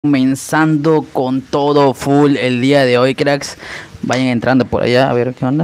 Comenzando con todo full el día de hoy, cracks. Vayan entrando por allá, a ver qué onda.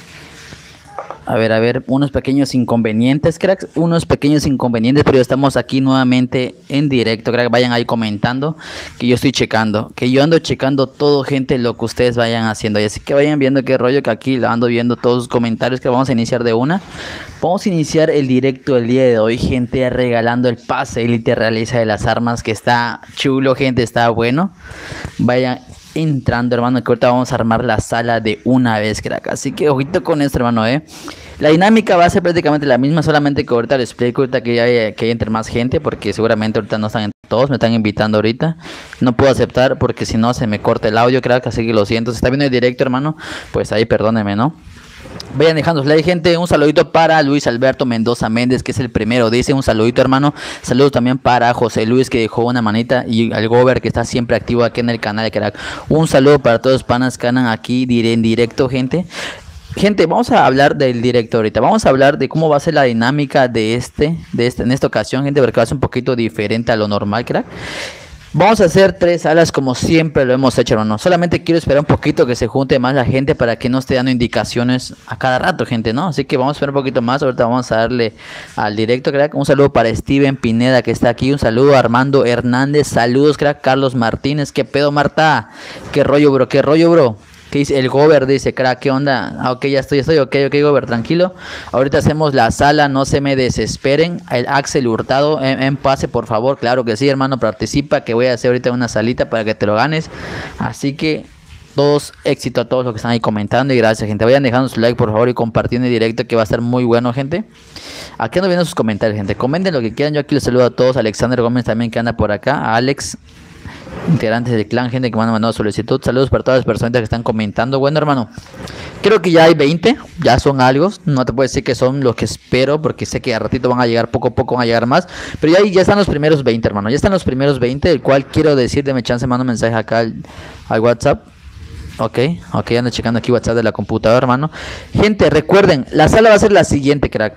A ver, unos pequeños inconvenientes, cracks. Unos pequeños inconvenientes, pero estamos aquí nuevamente en directo, cracks. Vayan ahí comentando que yo estoy checando. Que yo ando checando todo, gente, lo que ustedes vayan haciendo. Y así que vayan viendo qué rollo, que aquí la ando viendo todos los comentarios, que vamos a iniciar de una. Vamos a iniciar el directo el día de hoy, gente, regalando el pase Elite Realiza de las armas, que está chulo, gente, está bueno. Vayan entrando, hermano, que ahorita vamos a armar la sala de una vez, crack. Así que ojito con esto, hermano, La dinámica va a ser prácticamente la misma, solamente que ahorita les explico, ahorita que entre más gente, porque seguramente ahorita no están todos, me están invitando ahorita. No puedo aceptar porque si no se me corta el audio, crack, así que lo siento. Si está viendo el directo, hermano, pues ahí perdónenme, ¿no? Vayan dejando su like, gente. Un saludito para Luis Alberto Mendoza Méndez, que es el primero. Dice un saludito, hermano. Saludos también para José Luis, que dejó una manita. Y al Gober, que está siempre activo aquí en el canal, crack. Un saludo para todos los panas que andan aquí en directo, gente. Gente, vamos a hablar del directo ahorita. Vamos a hablar de cómo va a ser la dinámica de en esta ocasión, gente, porque va a ser un poquito diferente a lo normal, crack. Vamos a hacer 3 salas como siempre lo hemos hecho, hermano. Solamente quiero esperar un poquito que se junte más la gente para que no esté dando indicaciones a cada rato, gente, ¿no? Así que vamos a esperar un poquito más. Ahorita vamos a darle al directo, crack. Un saludo para Steven Pineda, que está aquí. Un saludo a Armando Hernández. Saludos, crack. Carlos Martínez. ¿Qué pedo, Marta? ¿Qué rollo, bro? ¿Qué rollo, bro? ¿Qué dice? El Gober dice, crack, ¿qué onda? Ah, ok, ya estoy, ok, Gober, tranquilo. Ahorita hacemos la sala, no se me desesperen. El Axel Hurtado, en pase, por favor. Claro que sí, hermano, participa, que voy a hacer ahorita una salita para que te lo ganes. Así que, todos, éxito a todos los que están ahí comentando y gracias, gente. Vayan dejando su like, por favor, y compartiendo el directo, que va a estar muy bueno, gente. Aquí ando viendo sus comentarios, gente. Comenten lo que quieran, yo aquí les saludo a todos. Alexander Gómez también, que anda por acá. A Alex, integrantes del clan, gente que me han mandado solicitud. Saludos para todas las personas que están comentando. Bueno, hermano, creo que ya hay 20, ya son algo. No te puedo decir que son los que espero, porque sé que a ratito van a llegar, poco a poco van a llegar más. Pero ya están los primeros 20, hermano. Ya están los primeros 20, el cual quiero decir, deme chance, mando un mensaje acá al WhatsApp. Ok, ando checando aquí WhatsApp de la computadora, hermano. Gente, recuerden, la sala va a ser la siguiente, crack.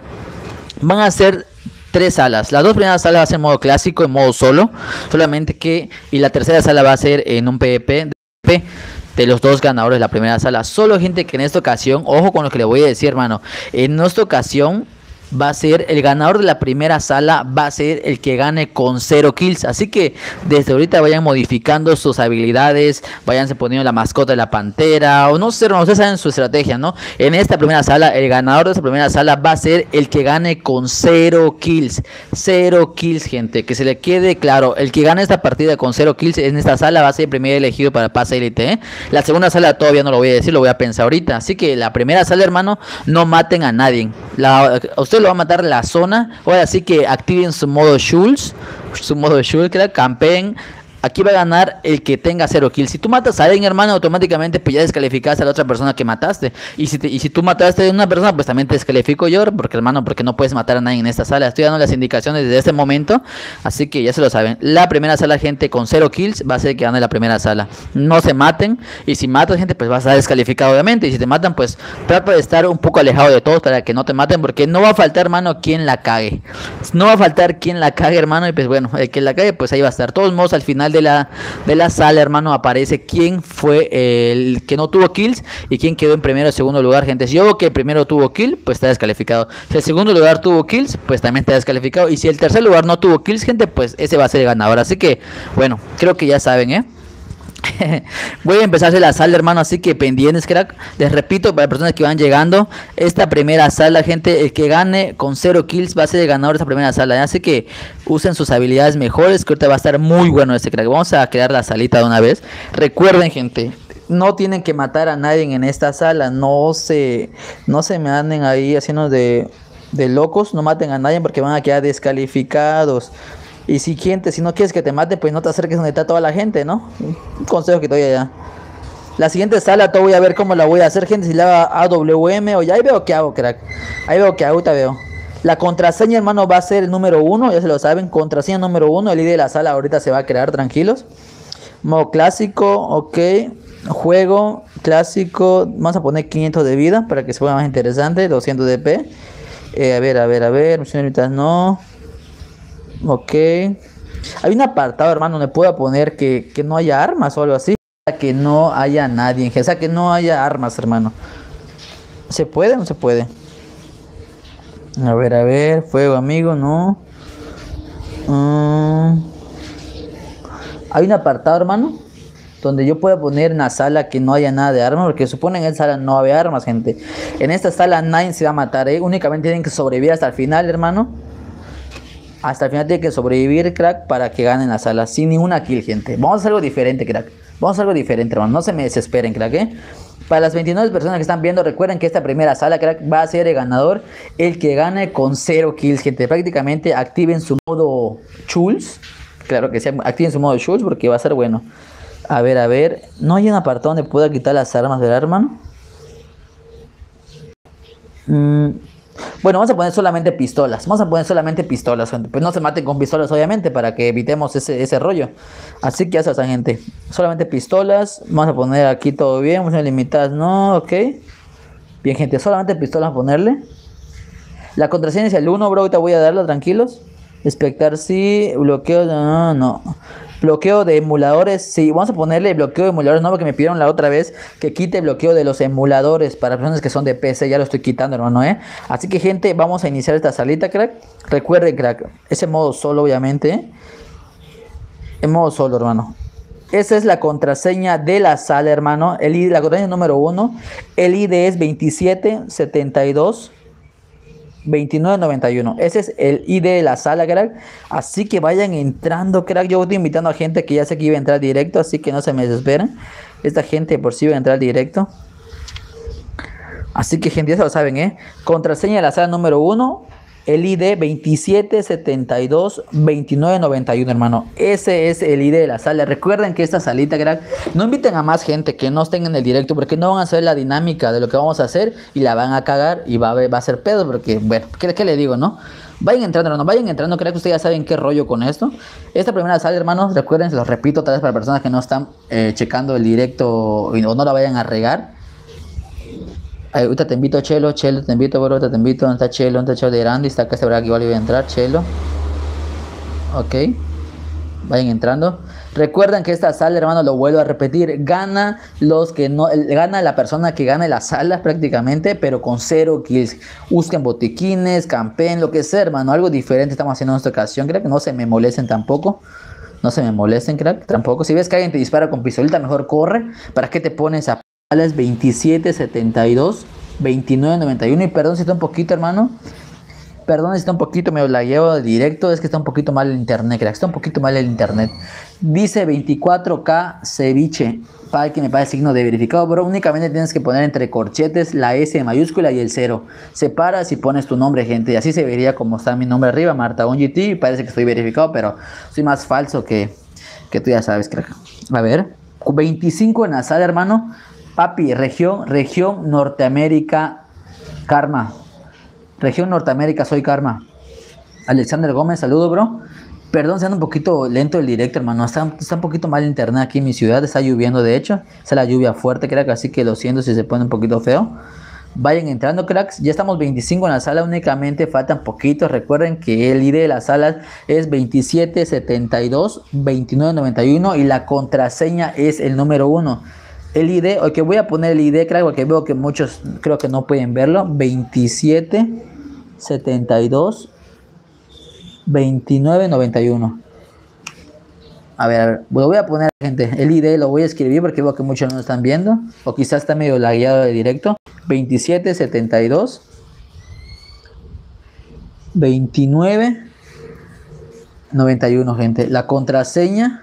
Van a ser 3 salas. Las 2 primeras salas va a ser en modo clásico, en modo solo. Solamente que... Y la tercera sala va a ser en un PvP de los 2 ganadores de la primera sala. Solo, gente, que en esta ocasión, ojo con lo que le voy a decir, hermano. En esta ocasión va a ser el ganador de la primera sala, va a ser el que gane con 0 kills. Así que desde ahorita vayan modificando sus habilidades, váyanse poniendo la mascota de la pantera, o no sé, no, ustedes saben su estrategia, ¿no? En esta primera sala, el ganador de esta primera sala va a ser el que gane con 0 kills. 0 kills, gente, que se le quede claro. El que gane esta partida con 0 kills en esta sala va a ser el primer elegido para pase Elite, La segunda sala todavía no lo voy a decir, lo voy a pensar ahorita. Así que la primera sala, hermano, no maten a nadie. Usted lo va a matar la zona. Ahora sí que activen su modo Schultz, crack, campeen. Aquí va a ganar el que tenga 0 kills. Si tú matas a alguien, hermano, automáticamente pues ya descalificaste a la otra persona que mataste. Y si tú mataste a una persona, pues también te descalifico yo, porque, hermano, porque no puedes matar a nadie en esta sala. Estoy dando las indicaciones desde este momento, así que ya se lo saben. La primera sala, gente, con 0 kills va a ser el que gane la primera sala. No se maten, y si matas, gente, pues vas a estar descalificado, obviamente. Y si te matan, pues trata de estar un poco alejado de todos para que no te maten, porque no va a faltar, hermano, quien la cague. No va a faltar quien la cague, hermano, y pues bueno, el que la cague, pues ahí va a estar. Todos modos, al final de la sala, hermano, aparece quién fue el que no tuvo kills y quién quedó en primero o segundo lugar, gente. Si yo veo que el primero tuvo kill, pues está descalificado. Si el segundo lugar tuvo kills, pues también está descalificado. Y si el tercer lugar no tuvo kills, gente, pues ese va a ser el ganador. Así que, bueno, creo que ya saben, Voy a empezarse la sala, hermano, así que pendientes, crack. Les repito, para las personas que van llegando, esta primera sala, gente, el que gane con 0 kills va a ser el ganador de esta primera sala, Así que usen sus habilidades mejores, que ahorita va a estar muy bueno este, crack. Vamos a crear la salita de una vez. Recuerden, gente, no tienen que matar a nadie en esta sala. No se me anden ahí haciendo de locos. No maten a nadie porque van a quedar descalificados. Y si no quieres que te mate, pues no te acerques donde está toda la gente, ¿no? Un consejo que te doy allá. La siguiente sala, todo voy a ver cómo la voy a hacer, gente. Si la hago AWM o ya ahí veo qué hago, crack. Ahí veo qué hago, ahorita veo. La contraseña, hermano, va a ser el número 1, ya se lo saben. Contraseña número 1, el ID de la sala ahorita se va a crear, tranquilos. Modo clásico, ok. Juego clásico, vamos a poner 500 de vida para que se ponga más interesante. 200 de P. A ver. Misiones no. Ok. Hay un apartado, hermano, donde pueda poner que no haya armas o algo así. Que no haya nadie, o sea, que no haya armas, hermano. ¿Se puede o no se puede? A ver, fuego, amigo, no. Hay un apartado, hermano, donde yo pueda poner en la sala que no haya nada de armas, porque supone en esa sala no había armas, gente. En esta sala nadie se va a matar, únicamente tienen que sobrevivir hasta el final, hermano. Hasta el final tienen que sobrevivir, crack, para que ganen la sala, sin ninguna kill, gente. Vamos a hacer algo diferente, crack. Vamos a hacer algo diferente, hermano. No se me desesperen, crack, Para las 29 personas que están viendo, recuerden que esta primera sala, crack, va a ser el ganador. El que gane con 0 kills, gente. Prácticamente activen su modo Chulz. Claro que sí, activen su modo Chulz porque va a ser bueno. A ver. ¿No hay un apartado donde pueda quitar las armas del hermano? Bueno, vamos a poner solamente pistolas. Vamos a poner solamente pistolas, gente. Pues no se maten con pistolas, obviamente, para que evitemos ese rollo. Así que ya sabes, gente. Solamente pistolas. Vamos a poner aquí todo bien. Vamos a limitadas, no, ok. Bien, gente, solamente pistolas a ponerle. La contraseña es el 1, bro. Ahorita voy a darla, tranquilos. Espectar sí. Bloqueo, no. Bloqueo de emuladores, sí, vamos a ponerle bloqueo de emuladores, no, porque me pidieron la otra vez que quite bloqueo de los emuladores para personas que son de PC, ya lo estoy quitando, hermano, Así que, gente, vamos a iniciar esta salita, crack. Recuerden, crack, ese modo solo, obviamente, en modo solo, hermano. Esa es la contraseña de la sala, hermano. La contraseña número 1, el ID es 2772 2991. Ese es el ID de la sala, crack. Así que vayan entrando, crack. Yo estoy invitando a gente que ya sé que iba a entrar directo, así que no se me desesperen. Esta gente por sí iba a entrar directo. Así que, gente, ya se lo saben, Contraseña de la sala número 1, el ID 27722991, hermano. Ese es el ID de la sala. Recuerden que esta salita, crack, no inviten a más gente que no estén en el directo, porque no van a saber la dinámica de lo que vamos a hacer y la van a cagar y va a ser pedo, porque, bueno, ¿qué le digo, no? Vayan entrando, hermano, creo que ustedes ya saben qué rollo con esto. Esta primera sala, hermanos, recuerden, se los repito otra vez para personas que no están checando el directo o no la vayan a regar. Ahorita te invito, Chelo, te invito, bro, te invito. ¿Dónde está Chelo? ¿Dónde está Chelo de Randy? Está acá, seguro que igual iba a entrar, Chelo. Ok. Vayan entrando. Recuerden que esta sala, hermano, lo vuelvo a repetir, gana la persona que gane la sala prácticamente, pero con 0 kills. Busquen botiquines, campen, lo que sea, hermano. Algo diferente estamos haciendo en esta ocasión. Creo que no se me molesten tampoco. No se me molesten, crack, tampoco. Si ves que alguien te dispara con pistolita, mejor corre. ¿Para qué te pones a es 2772 2991? Y perdón si está un poquito, hermano. Perdón si está un poquito, me la llevo de directo. Es que está un poquito mal el internet, crack. Está un poquito mal el internet. Dice 24K ceviche. Para que me pague signo de verificado, bro. Únicamente tienes que poner entre corchetes la S mayúscula y el 0. Separas y pones tu nombre, gente. Y así se vería como está mi nombre arriba, Marta OnGT. Y parece que estoy verificado, pero soy más falso que tú ya sabes, crack. A ver. 25 en la sala, hermano. Papi, región Norteamérica, Karma. Región Norteamérica, soy Karma. Alexander Gómez, saludo, bro. Perdón, se anda un poquito lento el directo, hermano. Está un poquito mal el internet aquí en mi ciudad. Está lloviendo, de hecho. Está la lluvia fuerte, crack. Así que lo siento si se pone un poquito feo. Vayan entrando, cracks. Ya estamos 25 en la sala. Únicamente faltan poquitos. Recuerden que el ID de la sala es 2772 2991. Y la contraseña es el número 1. El ID, ok, voy a poner el ID, crack, porque veo que muchos creo que no pueden verlo. 2772 2991. A ver, lo voy a poner, gente. El ID lo voy a escribir porque veo que muchos no lo están viendo. O quizás está medio lagueado de directo. 2772 2991, gente. La contraseña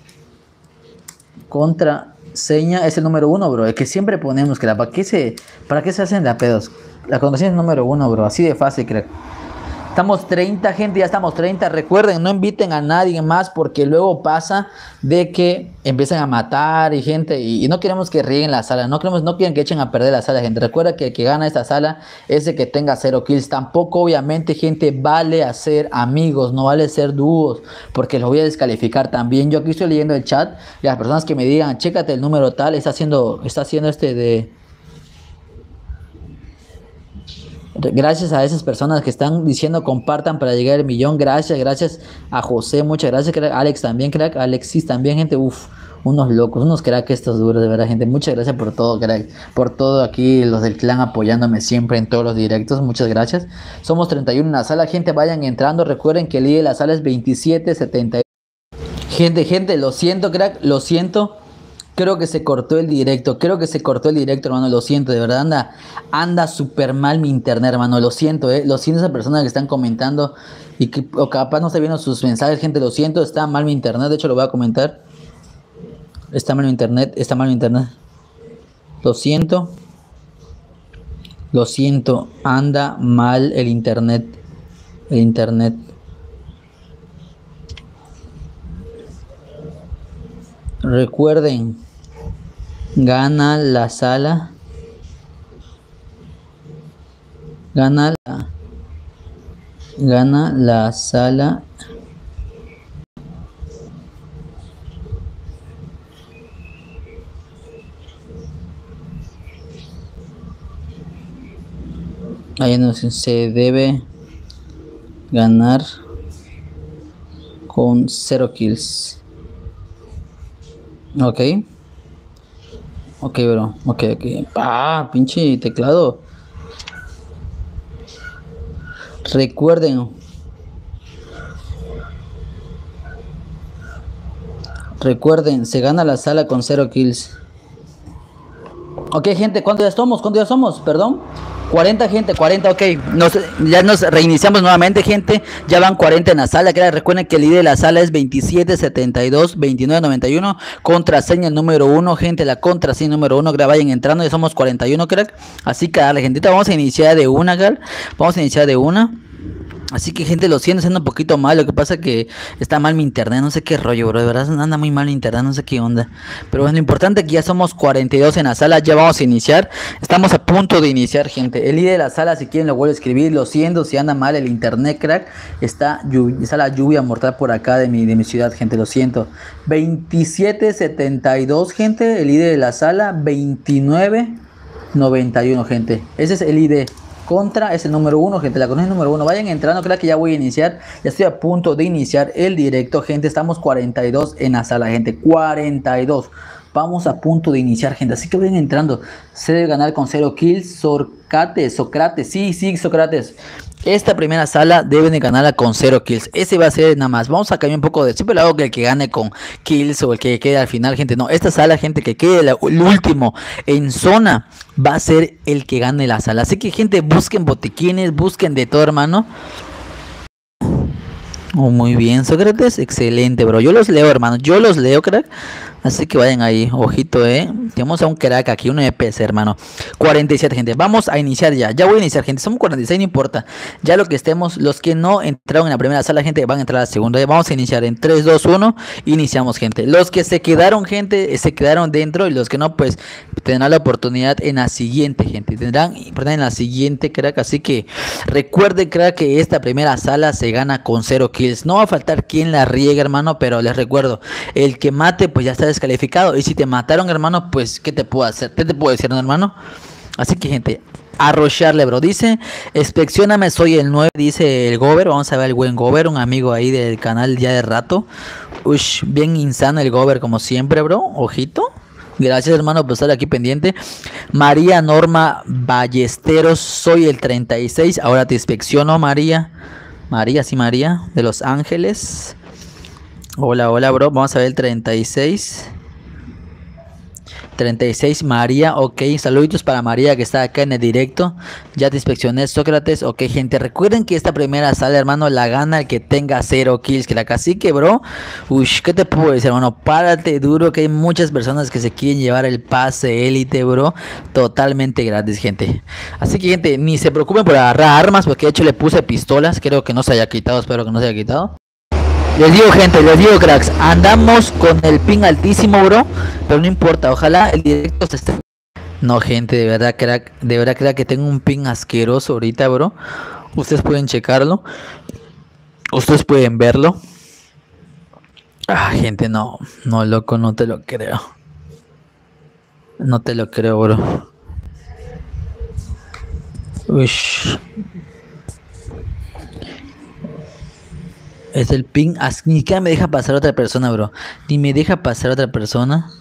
es el número 1, bro. Es que siempre ponemos que ¿para qué se hacen de a pedos? La contraseña es el número 1, bro. Así de fácil, creo. Estamos 30, gente, ya estamos 30. Recuerden, no inviten a nadie más porque luego pasa de que empiezan a matar y gente y no queremos que rieguen la sala. No quieren que echen a perder la sala, gente. Recuerda que el que gana esta sala es el que tenga 0 kills. Tampoco, obviamente, gente, vale hacer amigos, no vale ser dúos porque los voy a descalificar también. Yo aquí estoy leyendo el chat y las personas que me digan, chécate el número tal, está haciendo Gracias a esas personas que están diciendo compartan para llegar al millón. Gracias a José, muchas gracias, crack. Alex también, crack. Alexis también, gente. Uf, unos locos, unos crack estos duros, de verdad, gente. Muchas gracias por todo, crack. Por todo aquí, los del clan apoyándome siempre en todos los directos. Muchas gracias. Somos 31 en la sala, gente. Vayan entrando. Recuerden que el ID de la sala es 2770. Gente, lo siento, crack. Lo siento. Creo que se cortó el directo, hermano, lo siento, de verdad anda súper mal mi internet, hermano, lo siento, lo siento a esas personas que están comentando y que o capaz no está viendo sus mensajes, gente, lo siento, está mal mi internet, de hecho lo voy a comentar, está mal mi internet, lo siento, anda mal el internet. Recuerden, gana la sala. Gana la sala. Ahí no se debe ganar con 0 kills. Ok, bro. Ok. Pinche teclado. Recuerden, se gana la sala con 0 kills. Ok, gente, ¿cuántos ya somos? Perdón. 40, gente, 40, ok. Ya nos reiniciamos nuevamente, gente. Ya van 40 en la sala. Recuerden que el ID de la sala es 27722991. Contraseña número 1, gente. La contraseña número 1, vayan entrando. Ya somos 41, crack. Así que dale, gentita. Vamos a iniciar de una, crack. Así que, gente, lo siento, siendo un poquito mal. Lo que pasa es que está mal mi internet. No sé qué rollo, bro. De verdad anda muy mal mi internet. No sé qué onda. Pero bueno, lo importante es que ya somos 42 en la sala. Ya vamos a iniciar. Estamos a punto de iniciar, gente. El ID de la sala, si quieren, lo vuelvo a escribir. Lo siento si anda mal el internet, crack. Está la lluvia mortal por acá de mi ciudad, gente. Lo siento. 2772, gente. El ID de la sala. 2991, gente. Ese es el ID. Contra es el número 1, gente, la contraseña número 1. Vayan entrando, creo que ya voy a iniciar. Ya estoy a punto de iniciar el directo, gente. Estamos 42 en la sala, gente. 42. Vamos a punto de iniciar, gente. Así que vayan entrando. Se debe ganar con 0 kills. Sócrates. Sí, Sócrates. Esta primera sala deben de ganarla con 0 kills. Ese va a ser nada más. Vamos a cambiar un poco de... Siempre lo hago que el que gane con kills o el que quede al final, gente. No, esta sala, gente, que quede el último en zona va a ser el que gane la sala. Así que, gente, busquen botiquines, busquen de todo, hermano. Oh, muy bien, Sócrates. Excelente, bro. Yo los leo, hermano. Yo los leo, crack. Así que vayan ahí, ojito, tenemos a un crack aquí, un EPC, hermano. 47, gente, vamos a iniciar ya. Ya voy a iniciar, gente, somos 46, no importa. Ya lo que estemos, los que no entraron en la primera sala, gente, van a entrar a la segunda. Vamos a iniciar en 3, 2, 1. Iniciamos, gente. Los que se quedaron, gente, se quedaron dentro. Y los que no, pues, tendrán la oportunidad en la siguiente, gente. Tendrán en la siguiente, crack. Así que recuerden, crack, que esta primera sala se gana con 0 kills. No va a faltar quien la riegue, hermano, pero les recuerdo, el que mate, pues ya está descalificado. Y si te mataron, hermano, pues ¿qué te puedo hacer? ¿Qué te puedo decir, no, hermano? Así que, gente, a rocharle, bro. Dice, inspeccioname, soy el 9, dice el Gober. Vamos a ver el buen Gober, un amigo ahí del canal ya de rato. Ush, bien insano el Gober, como siempre, bro. Ojito. Gracias, hermano, por estar aquí pendiente. María Norma Ballesteros, soy el 36. Ahora te inspecciono, María. María, de Los Ángeles. Hola, bro. Vamos a ver el 36. 36, María, ok, saluditos para María que está acá en el directo. Ya te inspeccioné, Sócrates, ok, gente, recuerden que esta primera sala, hermano, la gana el que tenga 0 kills, que la cacique, bro. Ush, ¿qué te puedo decir, hermano? Párate duro, que hay muchas personas que se quieren llevar el pase élite, bro, totalmente gratis, gente. Así que, gente, ni se preocupen por agarrar armas, porque de hecho le puse pistolas, creo que no se haya quitado, espero que no se haya quitado. Les digo, gente, cracks, andamos con el ping altísimo, bro, pero no importa, ojalá el directo se esté... No, gente, de verdad, crack, que tengo un ping asqueroso ahorita, bro. Ustedes pueden checarlo, ustedes pueden verlo. Gente, no, loco, no te lo creo. No te lo creo, bro. Ush. Es el ping. Ni siquiera me deja pasar otra persona, bro. Ni me deja pasar otra persona.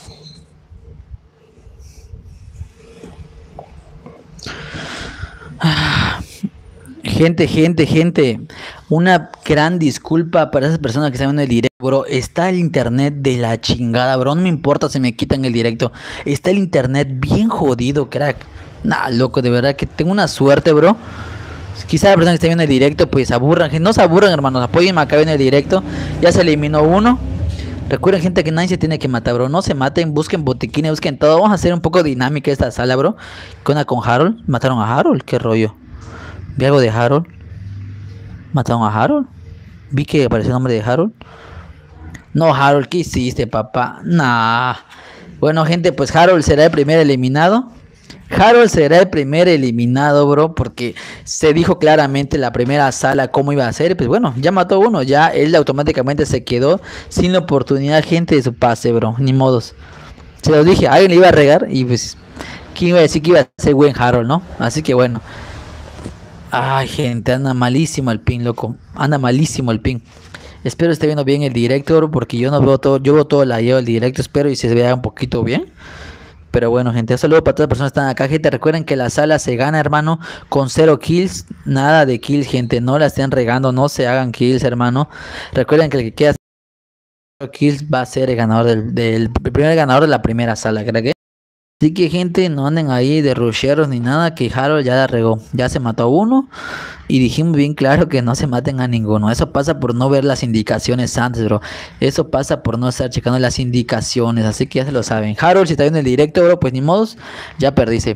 Gente. Una gran disculpa para esas personas que están viendo el directo, bro. Está el internet de la chingada, bro. No me importa si me quitan el directo. Está el internet bien jodido, crack. Nah, loco, de verdad que tengo una suerte, bro. Quizá la persona que está viendo el directo, pues se aburran. No se aburran, hermanos. Apóyenme acá en el directo. Ya se eliminó uno. Recuerden, gente, que nadie se tiene que matar, bro. No se maten, busquen botiquines, busquen todo. Vamos a hacer un poco dinámica esta sala, bro. ¿Qué onda con Harold? ¿Mataron a Harold? ¿Qué rollo? Vi algo de Harold. ¿Mataron a Harold? Vi que apareció el nombre de Harold. No, Harold, ¿qué hiciste, papá? Nah. Bueno, gente, pues Harold será el primer eliminado. Harold será el primer eliminado, bro, porque se dijo claramente la primera sala cómo iba a ser. Pues bueno, ya mató uno, ya él automáticamente se quedó sin la oportunidad, gente, de su pase, bro. Ni modos. Se lo dije, alguien le iba a regar y pues, ¿quién iba a decir que iba a ser buen Harold, no? Así que bueno. Ay, gente, anda malísimo el ping, loco. Anda malísimo el ping. Espero esté viendo bien el directo, bro, porque yo no veo todo, yo veo todo el directo, espero y se vea un poquito bien. Pero bueno, gente, un saludo para todas las personas que están acá, gente. Recuerden que la sala se gana, hermano, con 0 kills. Nada de kills, gente. No la estén regando, no se hagan kills, hermano. Recuerden que el que queda 0 kills va a ser el ganador el primer ganador de la primera sala, ¿creen que? Así que, gente, no anden ahí de rusheros ni nada, que Harold ya la regó. Ya se mató a uno. Y dijimos bien claro que no se maten a ninguno. Eso pasa por no ver las indicaciones antes, bro. Eso pasa por no estar checando las indicaciones. Así que ya se lo saben. Harold, si está viendo el directo, bro, pues ni modos. Ya perdiste.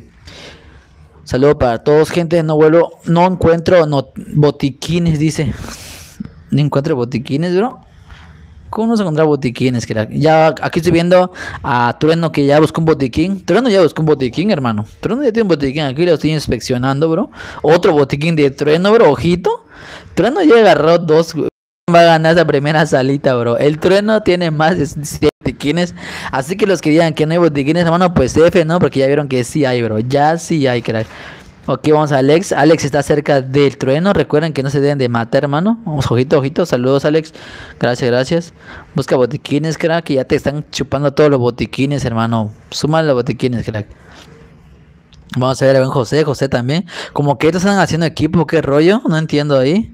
Saludo para todos, gente. No encuentro botiquines, dice. No encuentro botiquines, bro. ¿Cómo no se encontrar botiquines, crack? Ya aquí estoy viendo a Trueno que ya buscó un botiquín. Trueno ya buscó un botiquín, hermano. Trueno ya tiene un botiquín. Aquí lo estoy inspeccionando, bro. Otro botiquín de Trueno, bro. Ojito. Trueno ya agarró 2. Va a ganar esa primera salita, bro. El Trueno tiene más de 7 botiquines. Así que los que digan que no hay botiquines, hermano, pues F, ¿no? Porque ya vieron que sí hay, bro. Ya sí hay, crack. Ok, vamos a Alex. Alex está cerca del Trueno. Recuerden que no se deben de matar, hermano. Vamos, ojito. Saludos, Alex. Gracias. Busca botiquines, crack. Que ya te están chupando todos los botiquines, hermano. Súmale los botiquines, crack. Vamos a ver a buen José. José también. Como que estos están haciendo equipo. ¿Qué rollo? No entiendo ahí.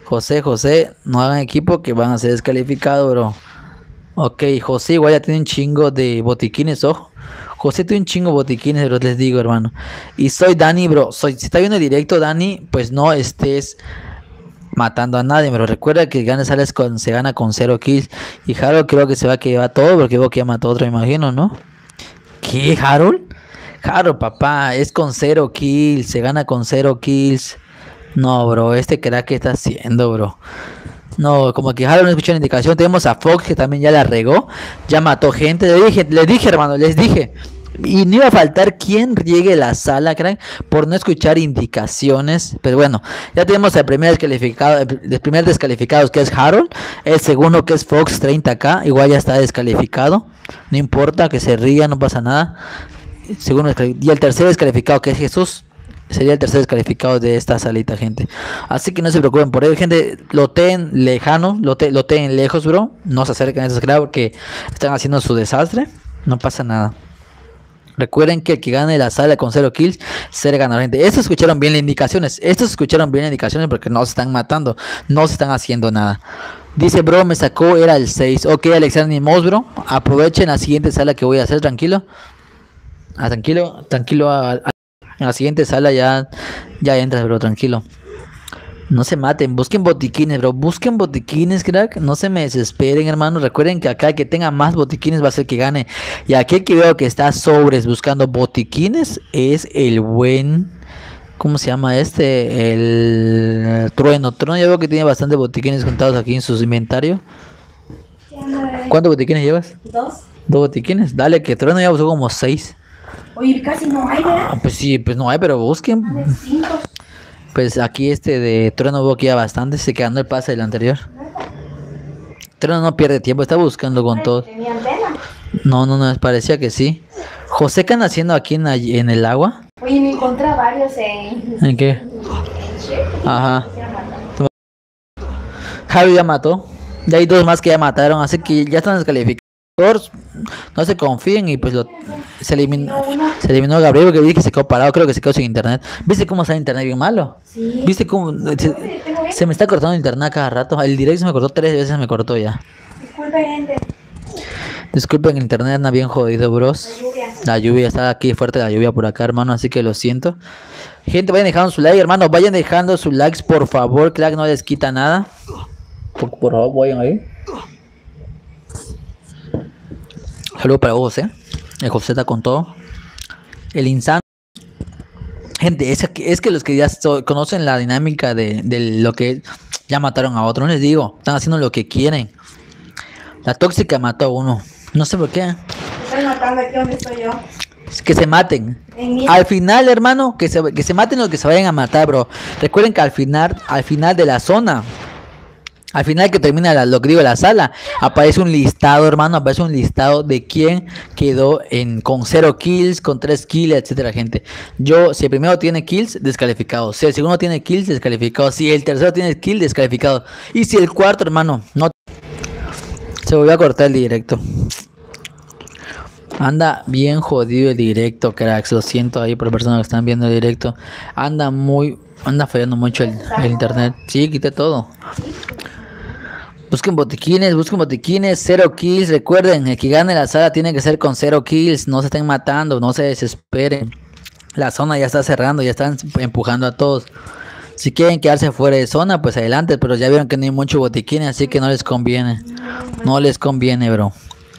José. No hagan equipo que van a ser descalificados, bro. Ok, José igual ya tiene un chingo de botiquines, ojo. José tiene un chingo de botiquines, bro, les digo, hermano. Y soy Dani, bro. Si está viendo el directo, Dani, pues no estés matando a nadie, pero recuerda que se gana con 0 kills. Y Harold creo que se va a quedar todo, porque veo que ya mató otro, me imagino, ¿no? ¿Qué, Harold? Harold, papá, es con 0 kills, se gana con 0 kills. No, bro, este crack que está haciendo, bro. No, como que Harold no escuchó la indicación. Tenemos a Fox que también ya la regó. Ya mató gente. Les dije, hermano, les dije. Y no iba a faltar quien llegue a la sala, crack, por no escuchar indicaciones. Pero bueno, ya tenemos el primer descalificado, que es Harold. El segundo, que es Fox 30k. Igual ya está descalificado. No importa, que se ría, no pasa nada. Y el tercer descalificado, que es Jesús, sería el tercer descalificado de esta salita, gente. Así que no se preocupen por ello, gente. Loteen lejano, loteen lejos, bro. No se acerquen a esos cravos porque están haciendo su desastre. No pasa nada. Recuerden que el que gane la sala con 0 kills será ganador, gente. Estos escucharon bien las indicaciones. Porque no se están matando. No se están haciendo nada. Dice, bro, me sacó, era el 6. Ok, Alexander y Moss, bro. Aprovechen la siguiente sala que voy a hacer, tranquilo. Tranquilo. En la siguiente sala ya entras, bro, tranquilo. No se maten, busquen botiquines, bro. Busquen botiquines, crack. No se me desesperen, hermano. Recuerden que acá el que tenga más botiquines va a ser el que gane. Y aquel que veo que está sobres buscando botiquines es el buen... ¿Cómo se llama este? El Trueno. Trueno ya veo que tiene bastante botiquines contados aquí en su inventario. ¿Cuántos botiquines llevas? 2 botiquines. Dale, que Trueno ya buscó como 6. Oye, casi no hay, ¿verdad? Pues sí, pues no hay, pero busquen. Pues aquí de Trueno veo que ya bastante, se quedando el pase del anterior. Trueno no pierde tiempo, está buscando con todo. No, parecía que sí. José, ¿qué anda haciendo aquí en el agua? Oye, Oye, me encontré a varios en... ¿En qué? Ajá. Javi ya mató. Ya hay dos más que ya mataron, así que ya están descalificados. No se confíen y pues se eliminó a Gabriel porque vi que se quedó parado, creo que se quedó sin internet. ¿Viste cómo está el internet bien malo? Sí. ¿Viste cómo se me está cortando el internet a cada rato? El directo se me cortó 3 veces, me cortó ya. Disculpe, gente. Disculpen, el internet anda bien jodido, bros. La lluvia. La lluvia está aquí fuerte, la lluvia por acá, hermano, así que lo siento. Gente, vayan dejando su like, hermano, vayan dejando sus likes, por favor, crack, no les quita nada. Por favor, vayan ahí. Saludos para vos, el José está con todo. El insano. Gente, es que los que ya conocen la dinámica de lo que ya mataron a otro, no les digo, están haciendo lo que quieren. La tóxica mató a uno, no sé por qué. Estoy matando aquí donde estoy yo. Que se maten. Al final, hermano, que se maten los que se vayan a matar, bro. Recuerden que al final de la zona, al final que termina lo que digo, la sala, aparece un listado, hermano, aparece un listado de quién quedó con 0 kills, con 3 kills, etcétera, gente. Si el primero tiene kills, descalificado. Si el segundo tiene kills, descalificado. Si el tercero tiene kills, descalificado. Y si el cuarto, hermano, no... Se volvió a cortar el directo. Anda bien jodido el directo, cracks. Lo siento ahí por personas que están viendo el directo. Anda fallando mucho el internet. Sí, quité todo. Busquen botiquines, 0 kills. Recuerden, el que gane la sala tiene que ser con 0 kills. No se estén matando, no se desesperen. La zona ya está cerrando, ya están empujando a todos. Si quieren quedarse fuera de zona, pues adelante. Pero ya vieron que no hay mucho botiquines, así que no les conviene. No les conviene, bro.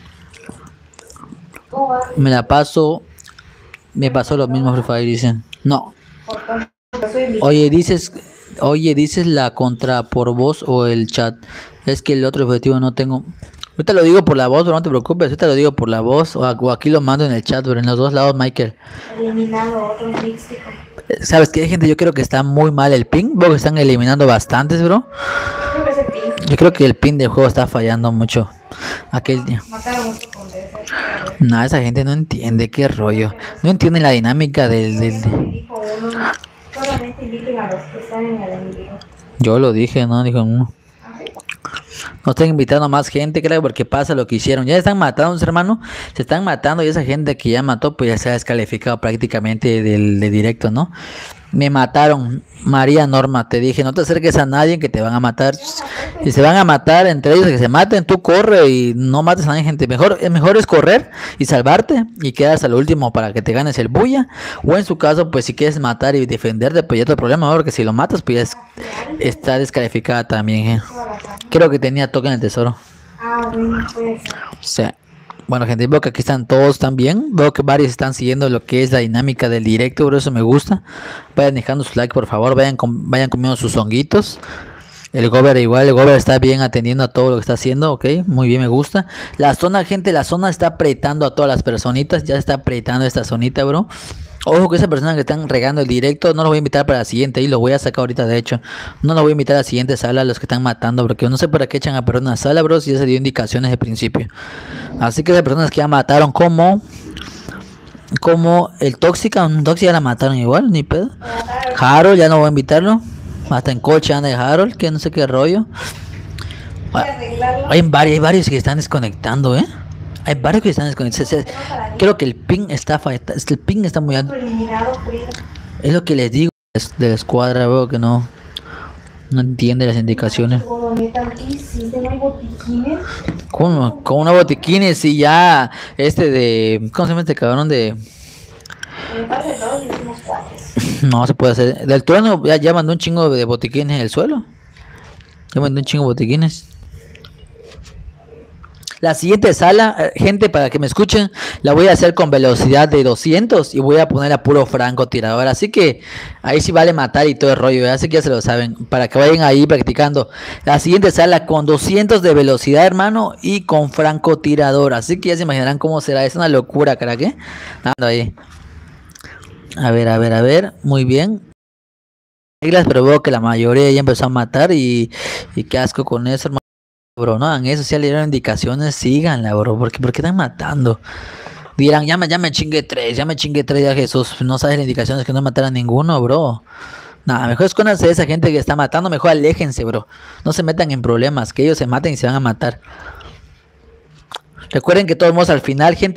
Me pasó lo mismo, Free Fire, dicen. No. Oye, dices la contra por voz o el chat. Es que el otro objetivo no tengo. Ahorita lo digo por la voz, pero no te preocupes. Ahorita lo digo por la voz o aquí lo mando en el chat, pero en los dos lados, Michael. Eliminado otro místico. ¿Sabes qué, gente? Yo creo que está muy mal el ping. Veo que están eliminando bastantes, bro. Creo que ese pin. Yo creo que el ping del juego está fallando mucho. Aquel día. Mataron mucho con ese. No, esa gente no entiende qué rollo. No entiende la dinámica Dijo uno, solamente inviten a los que están en el enemigo. Yo lo dije, ¿no? Dijo uno. No están invitando a más gente, creo, porque pasa lo que hicieron. Ya están matando, hermano. Se están matando y esa gente que ya mató, pues ya se ha descalificado prácticamente del directo, ¿no? Me mataron. María Norma, te dije, no te acerques a nadie que te van a matar. Si se van a matar entre ellos, que se maten, tú corre y no mates a nadie, gente. Mejor es correr y salvarte y quedas al último para que te ganes el bulla. O en su caso, pues si quieres matar y defenderte, pues ya otro problema, porque si lo matas, pues ya está descalificada también, Creo que tenía toque en el tesoro. Bueno, pues. O sea, bueno, gente, veo que aquí están todos también. Veo que varios están siguiendo lo que es la dinámica del directo, por eso me gusta. Vayan dejando su like, por favor. Vayan comiendo sus honguitos. El Gober igual, el Gober está bien atendiendo a todo lo que está haciendo, ok, muy bien, me gusta. La zona, gente, la zona está apretando a todas las personitas, ya está apretando esta zonita, bro. Ojo que esa persona que están regando el directo, no lo voy a invitar para la siguiente, y lo voy a sacar ahorita, de hecho. No lo voy a invitar a la siguiente sala a los que están matando, porque no sé para qué echan a perder una sala, bro, si ya se dio indicaciones de principio. Así que esas personas que ya mataron, como el Tóxica, un Tóxica ya la mataron igual, ni pedo. Harold, ya no voy a invitarlo. Hasta en coche anda de Harold, que no sé qué rollo. Hay varios que están desconectando, Hay varios que están desconectando. Creo que el ping está fallando. El ping está muy alto. Es lo que les digo de la escuadra, veo que no entiende las indicaciones. Con una botiquines y ya ¿cómo se llama este cabrón de? No se puede hacer. Del trueno ya mandó un chingo de botiquines en el suelo. Ya mandó un chingo de botiquines. La siguiente sala, gente, para que me escuchen, la voy a hacer con velocidad de 200 y voy a poner a puro francotirador. Así que ahí sí vale matar y todo el rollo, así que ya se lo saben, para que vayan ahí practicando. La siguiente sala con 200 de velocidad, hermano, y con francotirador. Así que ya se imaginarán cómo será. Es una locura, crack, Ando ahí. A ver, muy bien. Reglas, pero veo que la mayoría ya empezó a matar y qué asco con eso, hermano. Bro, no hagan eso, si ya le dieron indicaciones, síganla, bro, ¿por qué están matando? Dirán, ya me chingué tres, ya Jesús. No sabes las indicaciones que no matar a ninguno, bro. Nada, mejor escóndanse de esa gente que está matando, mejor aléjense, bro. No se metan en problemas, que ellos se maten y se van a matar. Recuerden que todos modos al final, gente,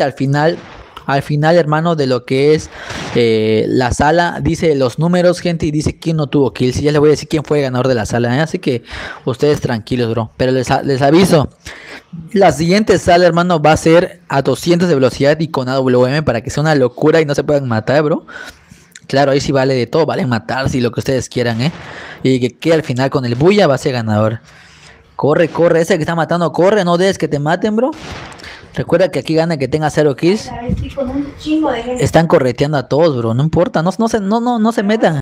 al final, hermano, de lo que es la sala, dice los números, gente, y dice quién no tuvo kills. Y ya les voy a decir quién fue el ganador de la sala, ¿eh? Así que ustedes tranquilos, bro. Pero les aviso, la siguiente sala, hermano, va a ser a 200 de velocidad y con AWM para que sea una locura y no se puedan matar, bro. Claro, ahí sí vale de todo, vale matarse y lo que ustedes quieran, ¿eh? Y que quede al final con el bulla va a ser ganador. Corre, ese que está matando, corre, no dejes que te maten, bro. Recuerda que aquí gana el que tenga 0 kills. Con un chingo de gente. Están correteando a todos, bro, no importa, no se metan.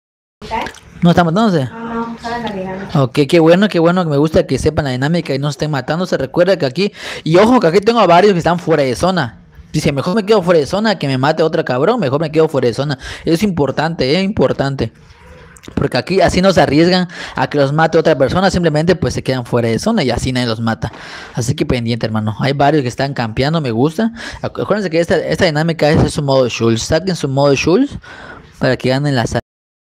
¿No están matándose? No, saben la dinámica. Ok, qué bueno, me gusta que sepan la dinámica y no se estén matándose. Recuerda que aquí, y ojo que aquí tengo a varios que están fuera de zona. Dice, mejor me quedo fuera de zona que me mate otro cabrón, mejor me quedo fuera de zona. Es importante, importante. Porque aquí así no se arriesgan a que los mate otra persona, simplemente pues se quedan fuera de zona y así nadie los mata. Así que pendiente, hermano. Hay varios que están campeando, me gusta. Acuérdense que esta dinámica es su modo Schultz. Saquen su modo Schultz para que ganen la sala.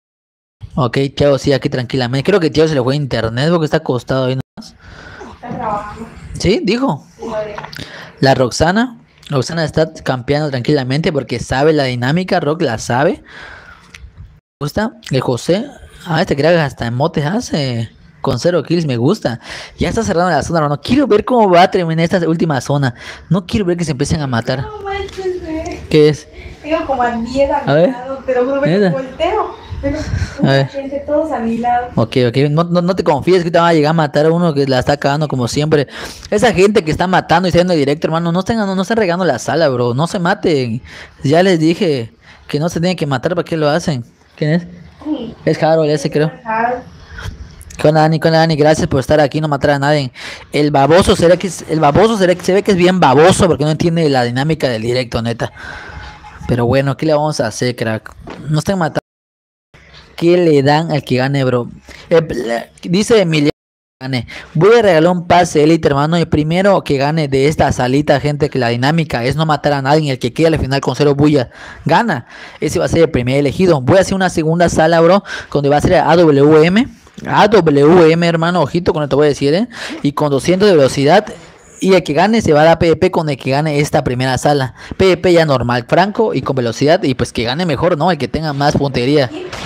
Ok, Thiago sí, aquí tranquilamente. Creo que Thiago se le fue a internet porque está acostado ahí nomás. Está trabajando. ¿Sí? Dijo. Sí, lo dejo. La Roxana está campeando tranquilamente porque sabe la dinámica. Rock la sabe. Me gusta. El José. Este crack hasta emotes hace. Con 0 kills, me gusta. Ya está cerrando la zona, hermano. Quiero ver cómo va a terminar esta última zona. No quiero ver que se empiecen a matar. No manches, güey. ¿Qué es? Tengo como a 10 a A mi ver. lado, pero juro que Neta. volteo. Pero A mucha ver. gente, todos a mi lado. Ok. No te confíes que te van a llegar a matar a uno que la está cagando como siempre. Esa gente que está matando y saliendo directo, hermano, no estén regando la sala, bro. No se maten. Ya les dije que no se tienen que matar. ¿Para qué lo hacen? ¿Quién es? Sí. Es Harold ese, creo. Harold. Con Dani, gracias por estar aquí, no matar a nadie. El baboso se ve que es bien baboso porque no entiende la dinámica del directo, neta. Pero bueno, ¿qué le vamos a hacer, crack? No estén matando. ¿Qué le dan al que gane, bro? Dice Emiliano que gane. Voy a regalar un pase elite, hermano. El primero que gane de esta salita, gente, que la dinámica es no matar a nadie. El que quede al final con 0 bulla gana. Ese va a ser el primer elegido. Voy a hacer una segunda sala, bro, donde va a ser AWM. AWM, hermano, ojito con lo que te voy a decir, y con 200 de velocidad. Y el que gane se va a dar PvP con el que gane esta primera sala. PvP ya normal, franco y con velocidad. Y pues que gane mejor, ¿no? El que tenga más puntería.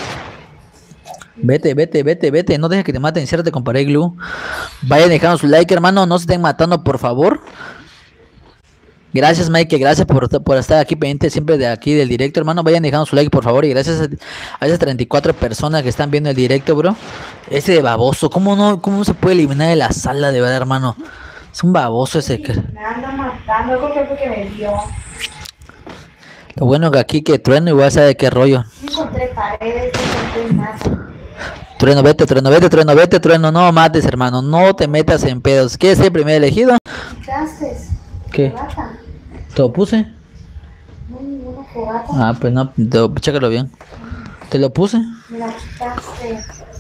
Vete. No dejes que te maten. Ciérrate con pared glue. Vayan dejando su like, hermano. No se estén matando, por favor. Gracias, Mike, gracias por estar aquí pendiente siempre de aquí del directo, hermano. Vayan dejando su like, por favor. Y gracias a esas 34 personas que están viendo el directo, bro. Ese de baboso, ¿cómo no se puede eliminar de la sala, de verdad, hermano? Es un baboso ese. Me anda matando, creo que fue que me dio. Lo bueno que aquí que Trueno igual sabe qué rollo. No encontré paredes, no encontré nada. Trueno, no mates, hermano. No te metas en pedos. ¿Quieres ser el primer elegido? ¿Qué? ¿Qué? Fogata. ¿Te lo puse? No, ninguna fogata. Ah, pues no, chécalo bien. ¿Te lo puse? Me la quitaste.